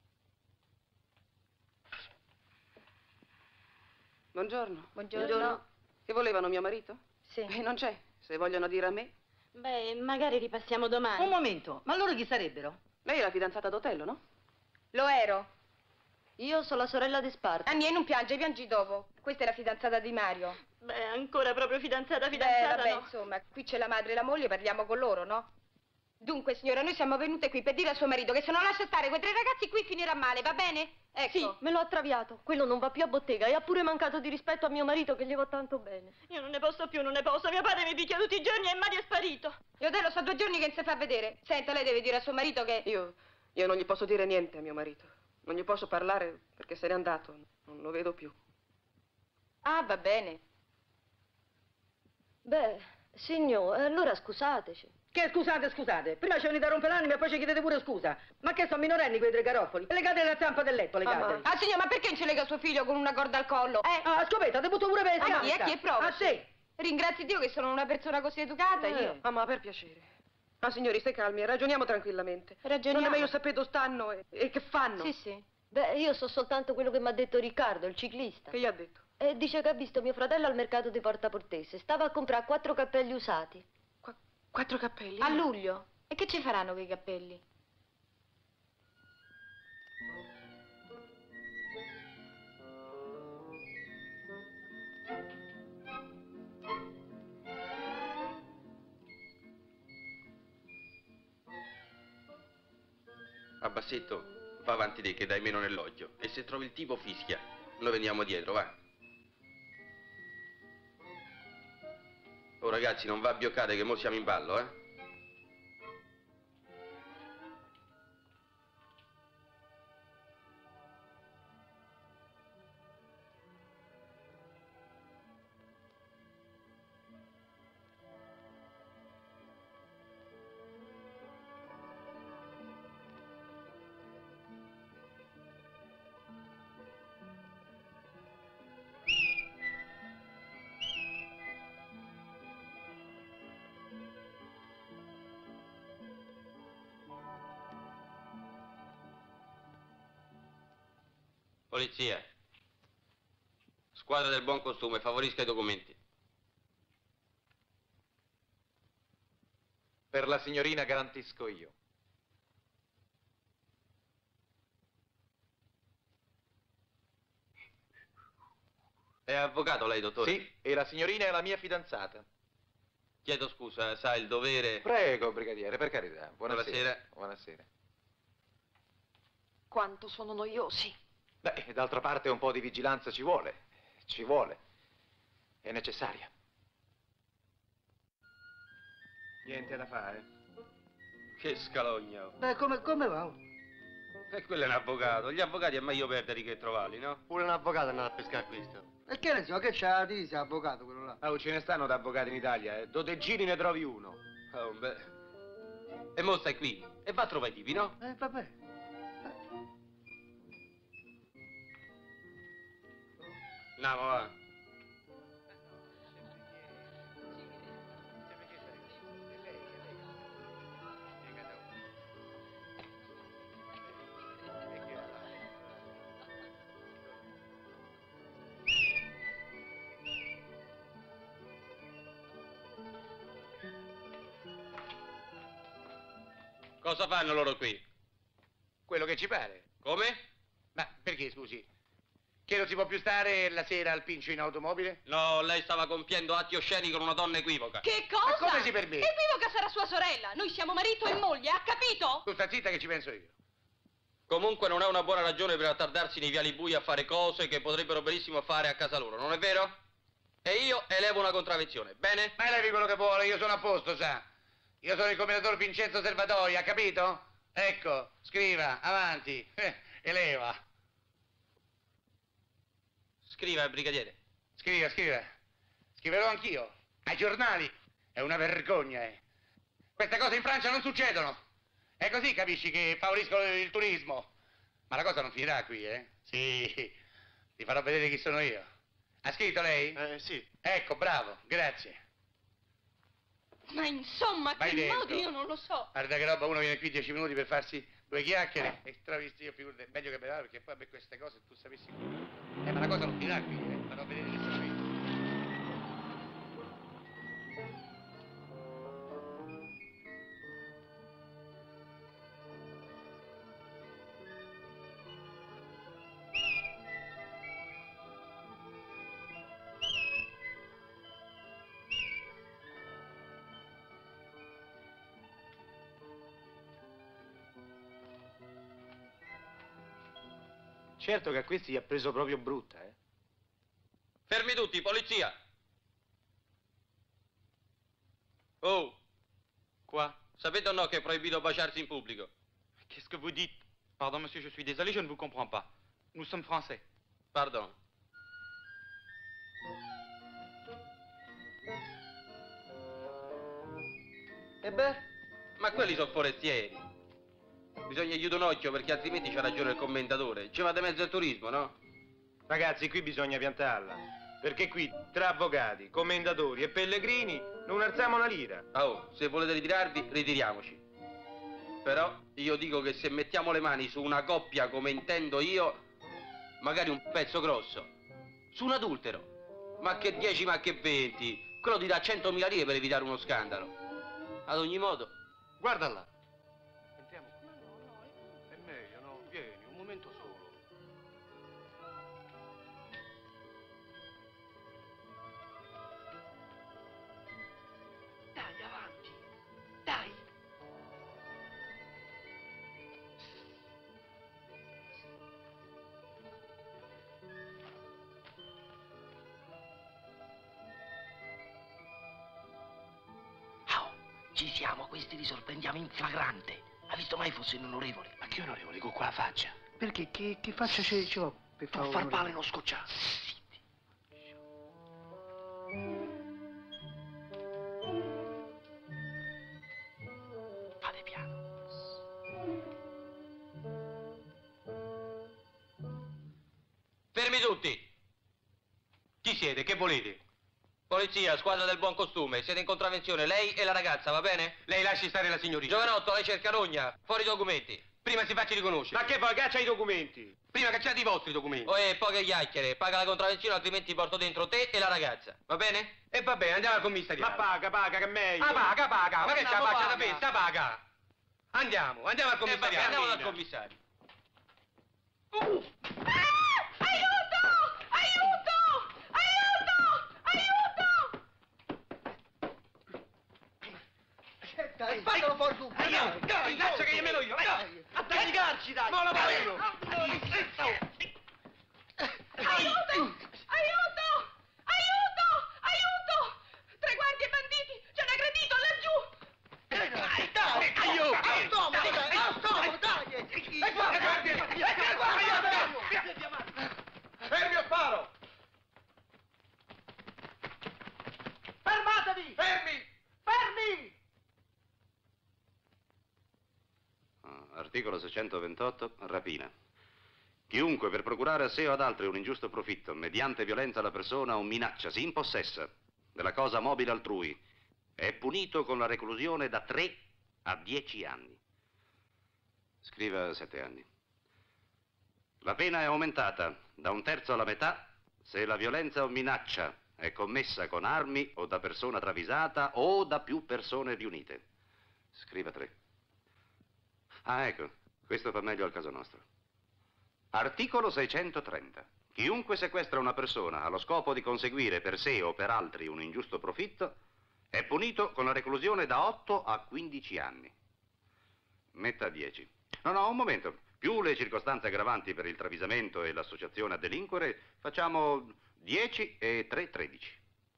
Buongiorno. Buongiorno. Che volevano mio marito? Sì. E non c'è. Se vogliono dire a me. Beh, magari ripassiamo domani. Un momento, ma loro chi sarebbero? Lei è la fidanzata d'Otello, no? Lo ero. Io sono la sorella di Sparta. Annie, non piange, piangi dopo. Questa è la fidanzata di Mario. Beh, ancora proprio fidanzata, Beh, fidanzata, vabbè, no? insomma, qui c'è la madre e la moglie, parliamo con loro, no? Dunque, signora, noi siamo venute qui per dire a suo marito che se non lascia stare quei tre ragazzi qui finirà male, va bene? Ecco. Sì, me l'ho attraviato. Quello non va più a bottega e ha pure mancato di rispetto a mio marito che gli va tanto bene. Io non ne posso più, non ne posso. Mio padre mi picchia tutti i giorni e Mario è sparito. Io Otello sto due giorni che non si fa vedere. Senta, lei deve dire a suo marito che... Io, io non gli posso dire niente a mio marito. Non gli posso parlare perché se n'è andato. Non lo vedo più. Ah, va bene. Beh, signor, allora scusateci. Che scusate, scusate. Prima ci venite a rompere l'anima e poi ci chiedete pure scusa. Ma che sono minorenni quei tre garoffoli? Legate la zampa del letto, legate. Ah, signor, ma perché non ci lega suo figlio con una corda al collo? Eh? Ah, scopetta, te butto pure per Ah, chi è? Chi è proprio? A te. Ringrazi Dio che sono una persona così educata, Eh, io. Ah, ma per piacere. Ah, signori, stai calmi, ragioniamo tranquillamente. Ragioniamo. Non è meglio sapere dove stanno e, e che fanno. Sì, sì. Beh, io so soltanto quello che mi ha detto Riccardo, il ciclista. Che gli ha detto? E dice che ha visto mio fratello al mercato di Porta Portese. Stava a comprare quattro cappelli usati. Quattro cappelli? A luglio. E che ci faranno quei cappelli? Abbassetto, va avanti te che dai meno nell'occhio. E se trovi il tipo fischia. Noi veniamo dietro, va. Oh ragazzi, non va a bioccate che mo siamo in ballo, eh. Polizia. Squadra del buon costume, favorisca i documenti. Per la signorina garantisco io. È avvocato lei, dottore? Sì, e la signorina è la mia fidanzata. Chiedo scusa, sa il dovere... Prego, brigadiere, per carità. Buonasera. Buonasera. Buonasera. Quanto sono noiosi. Beh, d'altra parte un po' di vigilanza ci vuole. Ci vuole. È necessaria. Niente da fare. Che scalogno. Beh, come, come va? E quello è un avvocato. Gli avvocati è meglio perdere che trovarli, no? Pure un avvocato è andato a pescare questo. E che ne so, che c'ha la divisa, avvocato quello là? Oh, ce ne stanno da avvocati in Italia, eh. Dove giri ne trovi uno. Oh, beh. E mo stai qui. E va a trovare i tipi, no? Eh, vabbè. Andiamo, va. Cosa fanno loro qui? Quello che ci pare. Come? Ma perché, scusi? Che non si può più stare la sera al Pincio in automobile? No, lei stava compiendo atti osceni con una donna equivoca. Che cosa? Ma come si permette? Equivoca sarà sua sorella. Noi siamo marito e moglie, ha capito? Tu sta zitta che ci penso io. Comunque non è una buona ragione per attardarsi nei viali bui a fare cose che potrebbero benissimo fare a casa loro, non è vero? E io elevo una contravvenzione, bene? Ma levi quello che vuole, io sono a posto, sa. Io sono il commendatore Vincenzo Servatori, ha capito? Ecco, scriva, avanti, eh, eleva. Scriva, brigadiere. Scriva, scriva. Scriverò anch'io. Ai giornali. È una vergogna, eh. Queste cose in Francia non succedono. È così, capisci, che favoriscono il turismo. Ma la cosa non finirà qui, eh? Sì, ti farò vedere chi sono io. Ha scritto lei? Eh, sì. Ecco, bravo, grazie. Ma insomma, Vai che dentro. modi io non lo so. Guarda che roba, uno viene qui dieci minuti per farsi due chiacchiere e travesti io, figurati, meglio che me la, perché poi per queste cose tu sapessi. Eh, ma la cosa non finirà qui, eh? Farò vedere che sono io. Certo che a questi gli ha preso proprio brutta, eh. Fermi tutti, polizia! Oh! Quoi? Sapete o no che è proibito baciarsi in pubblico? Qu'est-ce que vous dites? Pardon, monsieur, je suis désolé, je ne vous comprends pas. Nous sommes français. Pardon. E beh? Ma quelli sono forestieri. Bisogna chiudere un occhio perché altrimenti c'ha ragione il commentatore. Ci va di mezzo al turismo, no? Ragazzi, qui bisogna piantarla. Perché qui, tra avvocati, commendatori e pellegrini, non alziamo una lira. Oh, se volete ritirarvi, ritiriamoci. Però io dico che se mettiamo le mani su una coppia come intendo io, magari un pezzo grosso, su un adultero, ma che dieci, ma che venti, quello ti dà centomila lire per evitare uno scandalo. Ad ogni modo, Guarda là. Entriamo qui. È meglio, no? Vieni, un momento solo. Dai, avanti. Dai. Oh, ci siamo, questi li sorprendiamo in flagrante. Ha visto mai fosse un onorevole? Ma che onorevole con quella faccia? Perché? Che, che faccia c'è, c'ho? Per far male non scocciare. Fate piano. fermi tutti! Chi siete? Che volete? Polizia, squadra del buon costume, siete in contravvenzione, lei e la ragazza, va bene? Lei lasci stare la signorina. Giovanotto, lei cerca rogna, fuori i documenti. Prima si faccia riconoscere. Ma che vuoi? Caccia i documenti. Prima cacciate i vostri documenti. Oh, e poche chiacchiere, paga la contravvenzione, altrimenti porto dentro te e la ragazza, va bene? E va bene, andiamo al commissariato. Ma paga, paga, che è meglio. Ah, paga, paga. Ma che c'è la Andiamo, faccia da paga. pesta, paga. Andiamo, andiamo al E vabbè, commissariato. andiamo dal commissario. Aiuto! Aiuto! Aiuto! Dai, faglielo fuori tu! Dai, dai, lascia che glielo io, vai! A vendicarci, dai! Ma lo voglio! Aiuto! Aiuto! Aiuto! Aiuto! Tre guardie banditi! C'è un aggredito laggiù! Dai, dai, dai! Aiuto! A stomaco, dai! A stomaco, dai! E qua, guardie! E qua, fermi a sparo! Fermatevi! Fermi! Fermi! Articolo seicentoventotto, rapina. Chiunque per procurare a sé o ad altri un ingiusto profitto, mediante violenza alla persona o minaccia, si impossessa della cosa mobile altrui, è punito con la reclusione da tre a dieci anni. Scriva sette anni. La pena è aumentata da un terzo alla metà se la violenza o minaccia è commessa con armi o da persona travisata o da più persone riunite. Scriva tre. Ah, ecco, questo fa meglio al caso nostro. Articolo seicentotrenta. Chiunque sequestra una persona allo scopo di conseguire per sé o per altri un ingiusto profitto è punito con la reclusione da otto a quindici anni. Metta dieci. No, no, un momento. Più le circostanze aggravanti per il travisamento e l'associazione a delinquere, facciamo dieci e tre, tredici.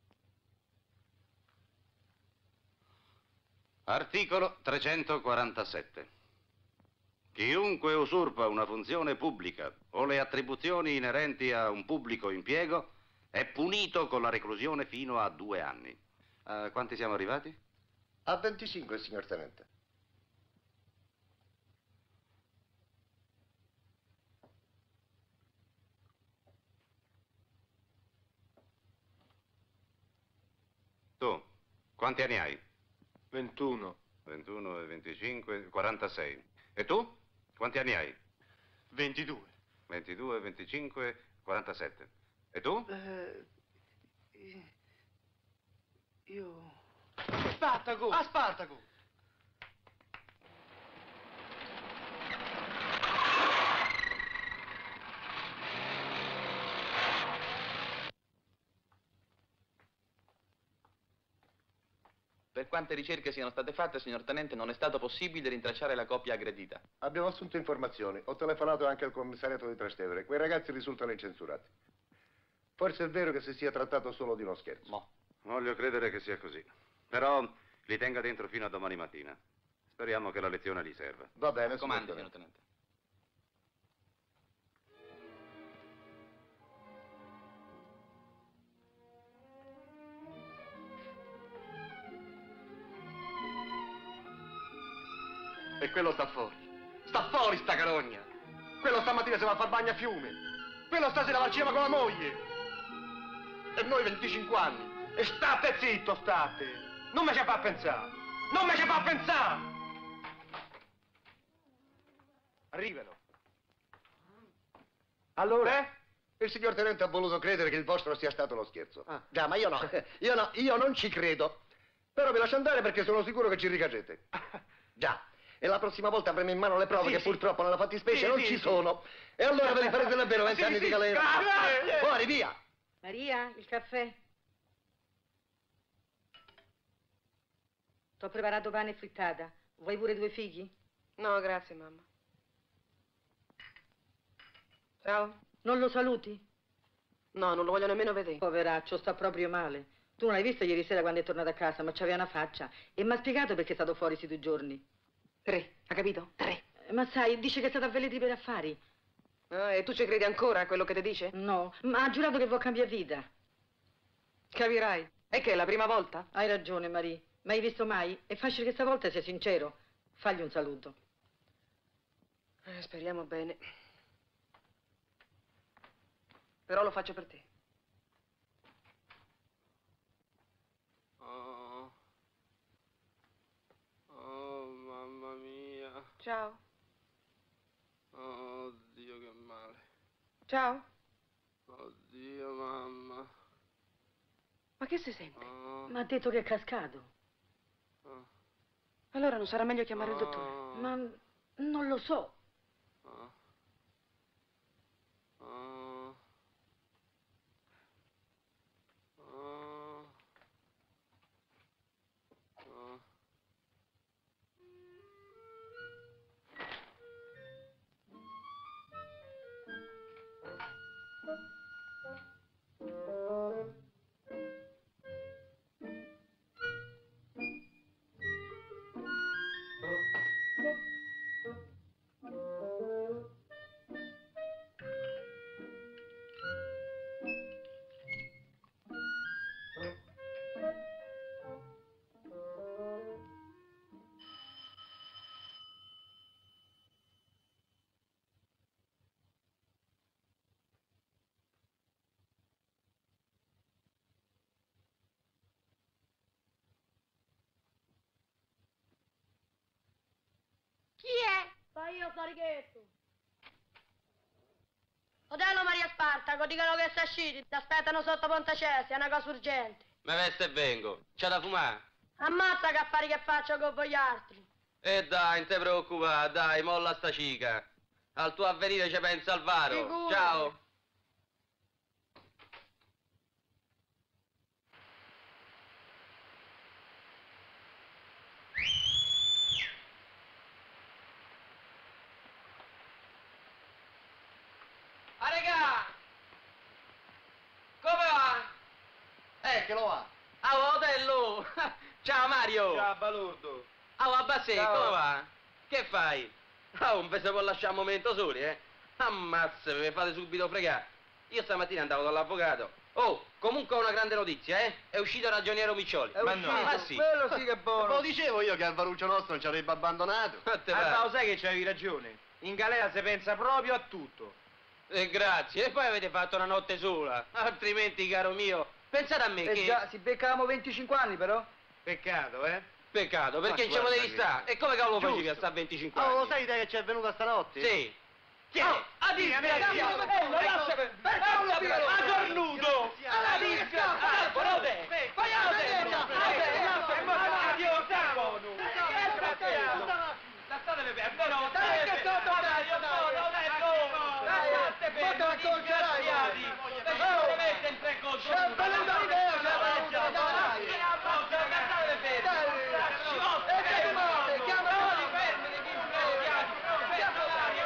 Articolo trecentoquarantasette. Chiunque usurpa una funzione pubblica o le attribuzioni inerenti a un pubblico impiego è punito con la reclusione fino a due anni. A quanti siamo arrivati? A venticinque, signor Tenente. Tu, quanti anni hai? ventuno. ventuno e venticinque, quarantasei. E tu? Quanti anni hai? ventidue. ventidue, venticinque, quarantasette. E tu? Eh, io... Spartaco! A Spartaco! Per quante ricerche siano state fatte, signor Tenente, non è stato possibile rintracciare la coppia aggredita. Abbiamo assunto informazioni. Ho telefonato anche al commissariato di Trastevere. Quei ragazzi risultano incensurati. Forse è vero che si sia trattato solo di uno scherzo. No. Voglio credere che sia così. Però li tenga dentro fino a domani mattina. Speriamo che la lezione gli serva. Va bene, Comandi, signor signor Tenente. E quello sta fuori. Sta fuori sta carogna. Quello stamattina si va a far bagno a fiume. Quello stasera va al cinema con la moglie. E noi venticinque anni. E state zitto, state. Non mi ci fa pensare. Non mi ci fa pensare. Arrivano. Allora? Eh? Il signor Tenente ha voluto credere che il vostro sia stato uno scherzo. Ah. Già, ma io no. Io no, io non ci credo. Però vi lascio andare perché sono sicuro che ci ricagete. Già. E la prossima volta avremo in mano le prove sì, che sì. purtroppo nella fattispecie sì, non sì, ci sì. sono. E allora ve li farete davvero venti Sì, anni sì, di galera. grazie. Fuori, via! Maria, il caffè. T'ho preparato pane e frittata. Vuoi pure due fighi? No, grazie, mamma. Ciao. Non lo saluti? No, non lo voglio nemmeno vedere. Poveraccio, sta proprio male. Tu non l'hai visto ieri sera quando è tornato a casa, ma c'aveva una faccia. E mi ha spiegato perché è stato fuori questi due giorni. Tre, ha capito? Tre. Ma sai, dice che è stato a Velletri per affari. Ah, e tu ci credi ancora a quello che ti dice? No, ma ha giurato che vuol cambiare vita. Capirai. E che è la prima volta? Hai ragione, Marie. Ma hai visto mai? È facile che stavolta sia sincero. Fagli un saluto. Eh, speriamo bene. Però lo faccio per te. Oh. Oh, mamma mia. Ciao. Oddio, che male. Ciao. Oddio, mamma. Ma che si sente? Oh. Ma ha detto che è cascato. Oh. Allora non sarà meglio chiamare Oh. il dottore? Ma non lo so. Oh. Oh. Oh. Oh. Chi è? Sono io, Sarichetto. Otello Maria Spartaco, dicono che sei usciti, ti aspettano sotto Pontacesi, è una cosa urgente. Ma veste e vengo. C'è da fumare? Ammazza che affari che faccio con voi altri. E dai, non ti preoccupare, dai, molla sta cica. Al tuo avvenire ci pensa Alvaro. Figurati. Ciao. che lo ha. Ah, Otello! Ciao Mario! Ciao, balordo. Ah, Abbassè, Ciao. come va? Che fai? Ah, un pezzo può lasciare un momento soli, eh? Ammazza, mi fate subito fregare. Io stamattina andavo dall'avvocato. Oh, comunque ho una grande notizia, eh? È uscito Ragioniero Miccioli. È Ma uscito, no, ma sì. quello sì che è Ve buono. lo dicevo io che Alvaruccio nostro non ci avrebbe abbandonato. A te Ah, pare. ma lo sai che c'avevi ragione. In galera si pensa proprio a tutto. Eh, grazie, e poi avete fatto una notte sola. Altrimenti, caro mio, pensate a me Eh che... già, si beccavamo venticinque anni però. Peccato, eh? Peccato, perché Ma non ci guarda potevi che- stare? E come cavolo facevi a Giusto. stare a venticinque Oh, anni? lo sai te che ci è venuta stanotte? Sì. Chi è? Oh, a via, dire, via, via. Eh, lo lascia per... Ma cornuto! Alla disca! Ah, brode! Vai a vedere! Mario, siamo! Lasciatele perdere! No, dai, che sto Mario, no, non è no! Lasciate perdere! Disgraziati! Perché mette in tre contro uno? C'è venuta l'idea, c'è venuta! Dai! Lasciatele perdere! Ci volte, fermo! Chiamali, fermeli, disgraziati! Fermo, Mario!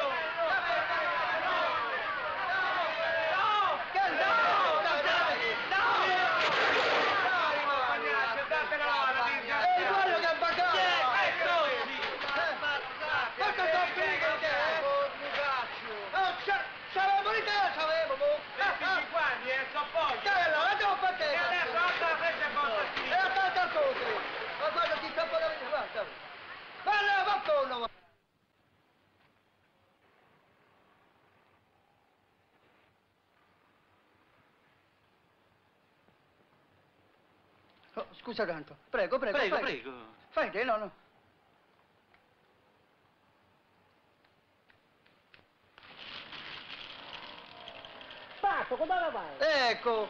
C'avevo l'idea, c'avevo, boh! venticinque anni, eh, so pochi! Dai, allora, andiamo a fare! E adesso, alza la freccia e porta a E attacca al contro! Ma guarda, ti sta un po' da vedere, guarda! Guarda, va attorno! va. Oh, scusa tanto. Prego, prego, Prego, fai. prego. Fai te, no, no. Passo, dove vai? Ecco!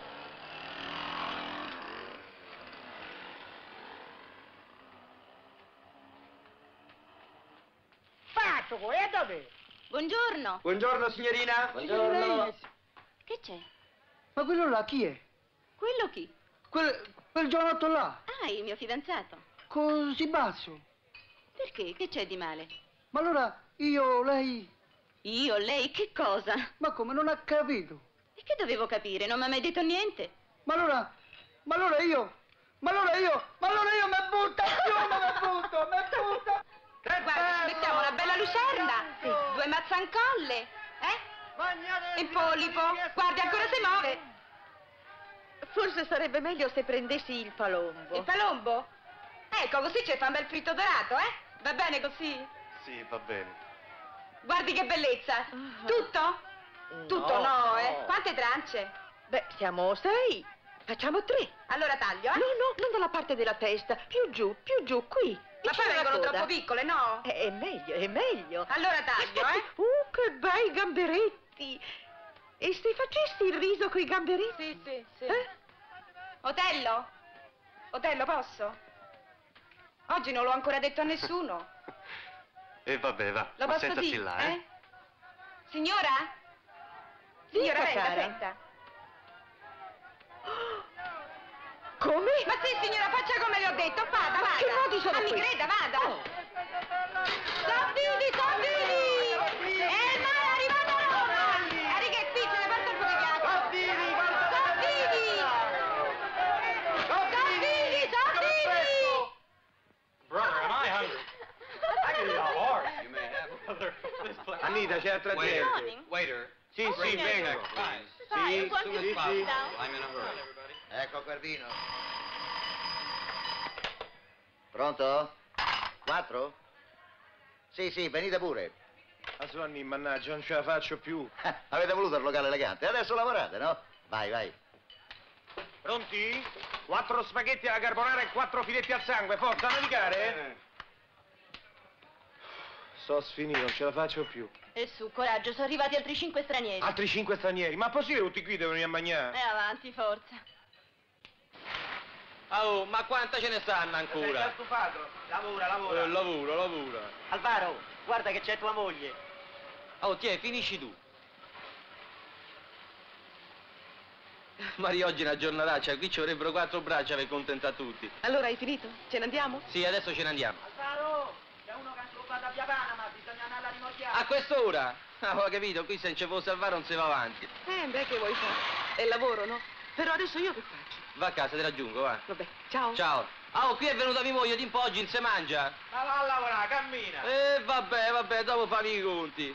Passo, e dove? Buongiorno. Buongiorno, signorina. Buongiorno. Che c'è? Ma quello là chi è? Quello chi? Quel, quel giovanotto là, Ah, il mio fidanzato. così basso. Perché? Che c'è di male? Ma allora io, lei... Io, lei, che cosa? Ma come, non ha capito? E che dovevo capire? Non mi ha mai detto niente. Ma allora, ma allora io, ma allora io, ma allora io mi butto giù, ma mi butto, mi butto. Guarda, ci mettiamo una bella lucerna, due mazzancolle, eh? Il polipo, guardi, ancora si muove. Forse sarebbe meglio se prendessi il palombo. Il palombo? Ecco, così ci fa un bel fritto dorato, eh? Va bene così? Sì, va bene. Guardi che bellezza. Tutto? Tutto no, eh? Quante trance? Beh, siamo sei. Facciamo tre. Allora taglio, eh? No, no, non dalla parte della testa. Più giù, più giù, qui. Ma vicino poi alla vengono coda. troppo piccole, no? È, è meglio, è meglio. Allora taglio, eh? Uh, che bei gamberetti. E se facessi il riso coi gamberetti? Sì, sì, sì. Eh? Otello? Otello, posso? Oggi non l'ho ancora detto a nessuno. E vabbè, va. Lo Ma posso sentaci dire, là, eh? eh? Signora? Signora, Dica, venga, cara. senta. Come? Ma sì, signora, faccia come le ho detto, vada, vada. Che modi sono Ah, mi questi? creda, vada. Oh. Soffidi, soffidi! E il mare è arrivato a Roma! Arriga qui, ce ne porta un po' di ghiaccio. Soffidi! Soffidi, soffidi! Brother, am I hungry? I can eat a horse. You may have, brother. Anita, c'è altra Waiter, gente. waiter. Sì, sì, venga. Sì, sì, sì. I'm in a hurry. Ecco Guardino. Pronto? Quattro? Sì, sì, venite pure. A Sonny, mannaggia, non ce la faccio più. Avete voluto il locale elegante, adesso lavorate, no? Vai, vai. Pronti? Quattro spaghetti alla carbonara e quattro filetti al sangue, forza, navigare? Sto sfinito, non ce la faccio più. E su, coraggio, sono arrivati altri cinque stranieri. Altri cinque stranieri, ma possibile tutti qui devono venire a mangiare? E avanti, forza. Oh, ma quanta ce ne stanno ancora? stufato? Lavora, lavora. Eh, lavoro, lavoro. Alvaro, guarda che c'è tua moglie. Oh, tiè, finisci tu. Maria, oggi è una giornataccia, qui ci vorrebbero quattro braccia per contentare tutti. Allora hai finito? Ce ne andiamo? Sì, adesso ce ne andiamo. Alvaro, c'è uno che ha rubato a Via Panama, bisogna andare a rimorchiare. A quest'ora? Ah, ho capito, qui se non ci può salvare non si va avanti. Eh, beh, che vuoi fare? È lavoro, no? Però adesso io che faccio? Va a casa, ti raggiungo, va. Vabbè, ciao. Ciao. Ah, oh, qui è venuta mia moglie, ti impoggi, non si mangia? Ma va a lavorare, cammina. Eh, vabbè, vabbè, dopo fammi i conti.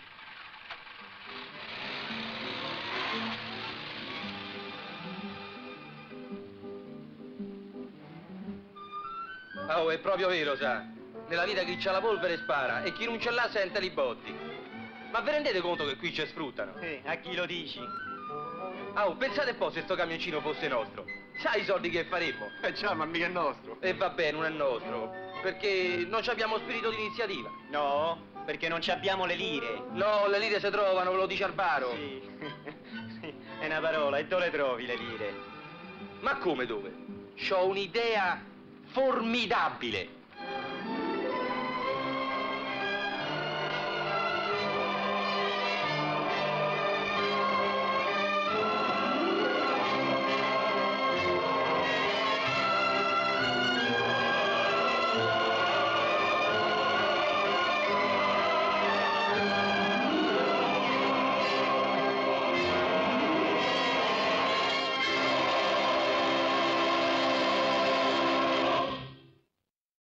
Oh, è proprio vero, sa. Nella vita chi c'ha la polvere spara e chi non ce l'ha sente li botti. Ma vi rendete conto che qui ci sfruttano? Eh, a chi lo dici? Oh, pensate un po' se sto camioncino fosse nostro. Sai i soldi che faremmo? Eh già, ma mica è nostro. E vabbè, non è nostro. Perché non abbiamo spirito di iniziativa. No, perché non ci abbiamo le lire. No, le lire si trovano, ve lo dice al baro. Sì. È una parola, e dove le trovi le lire? Ma come dove? C'ho un'idea formidabile.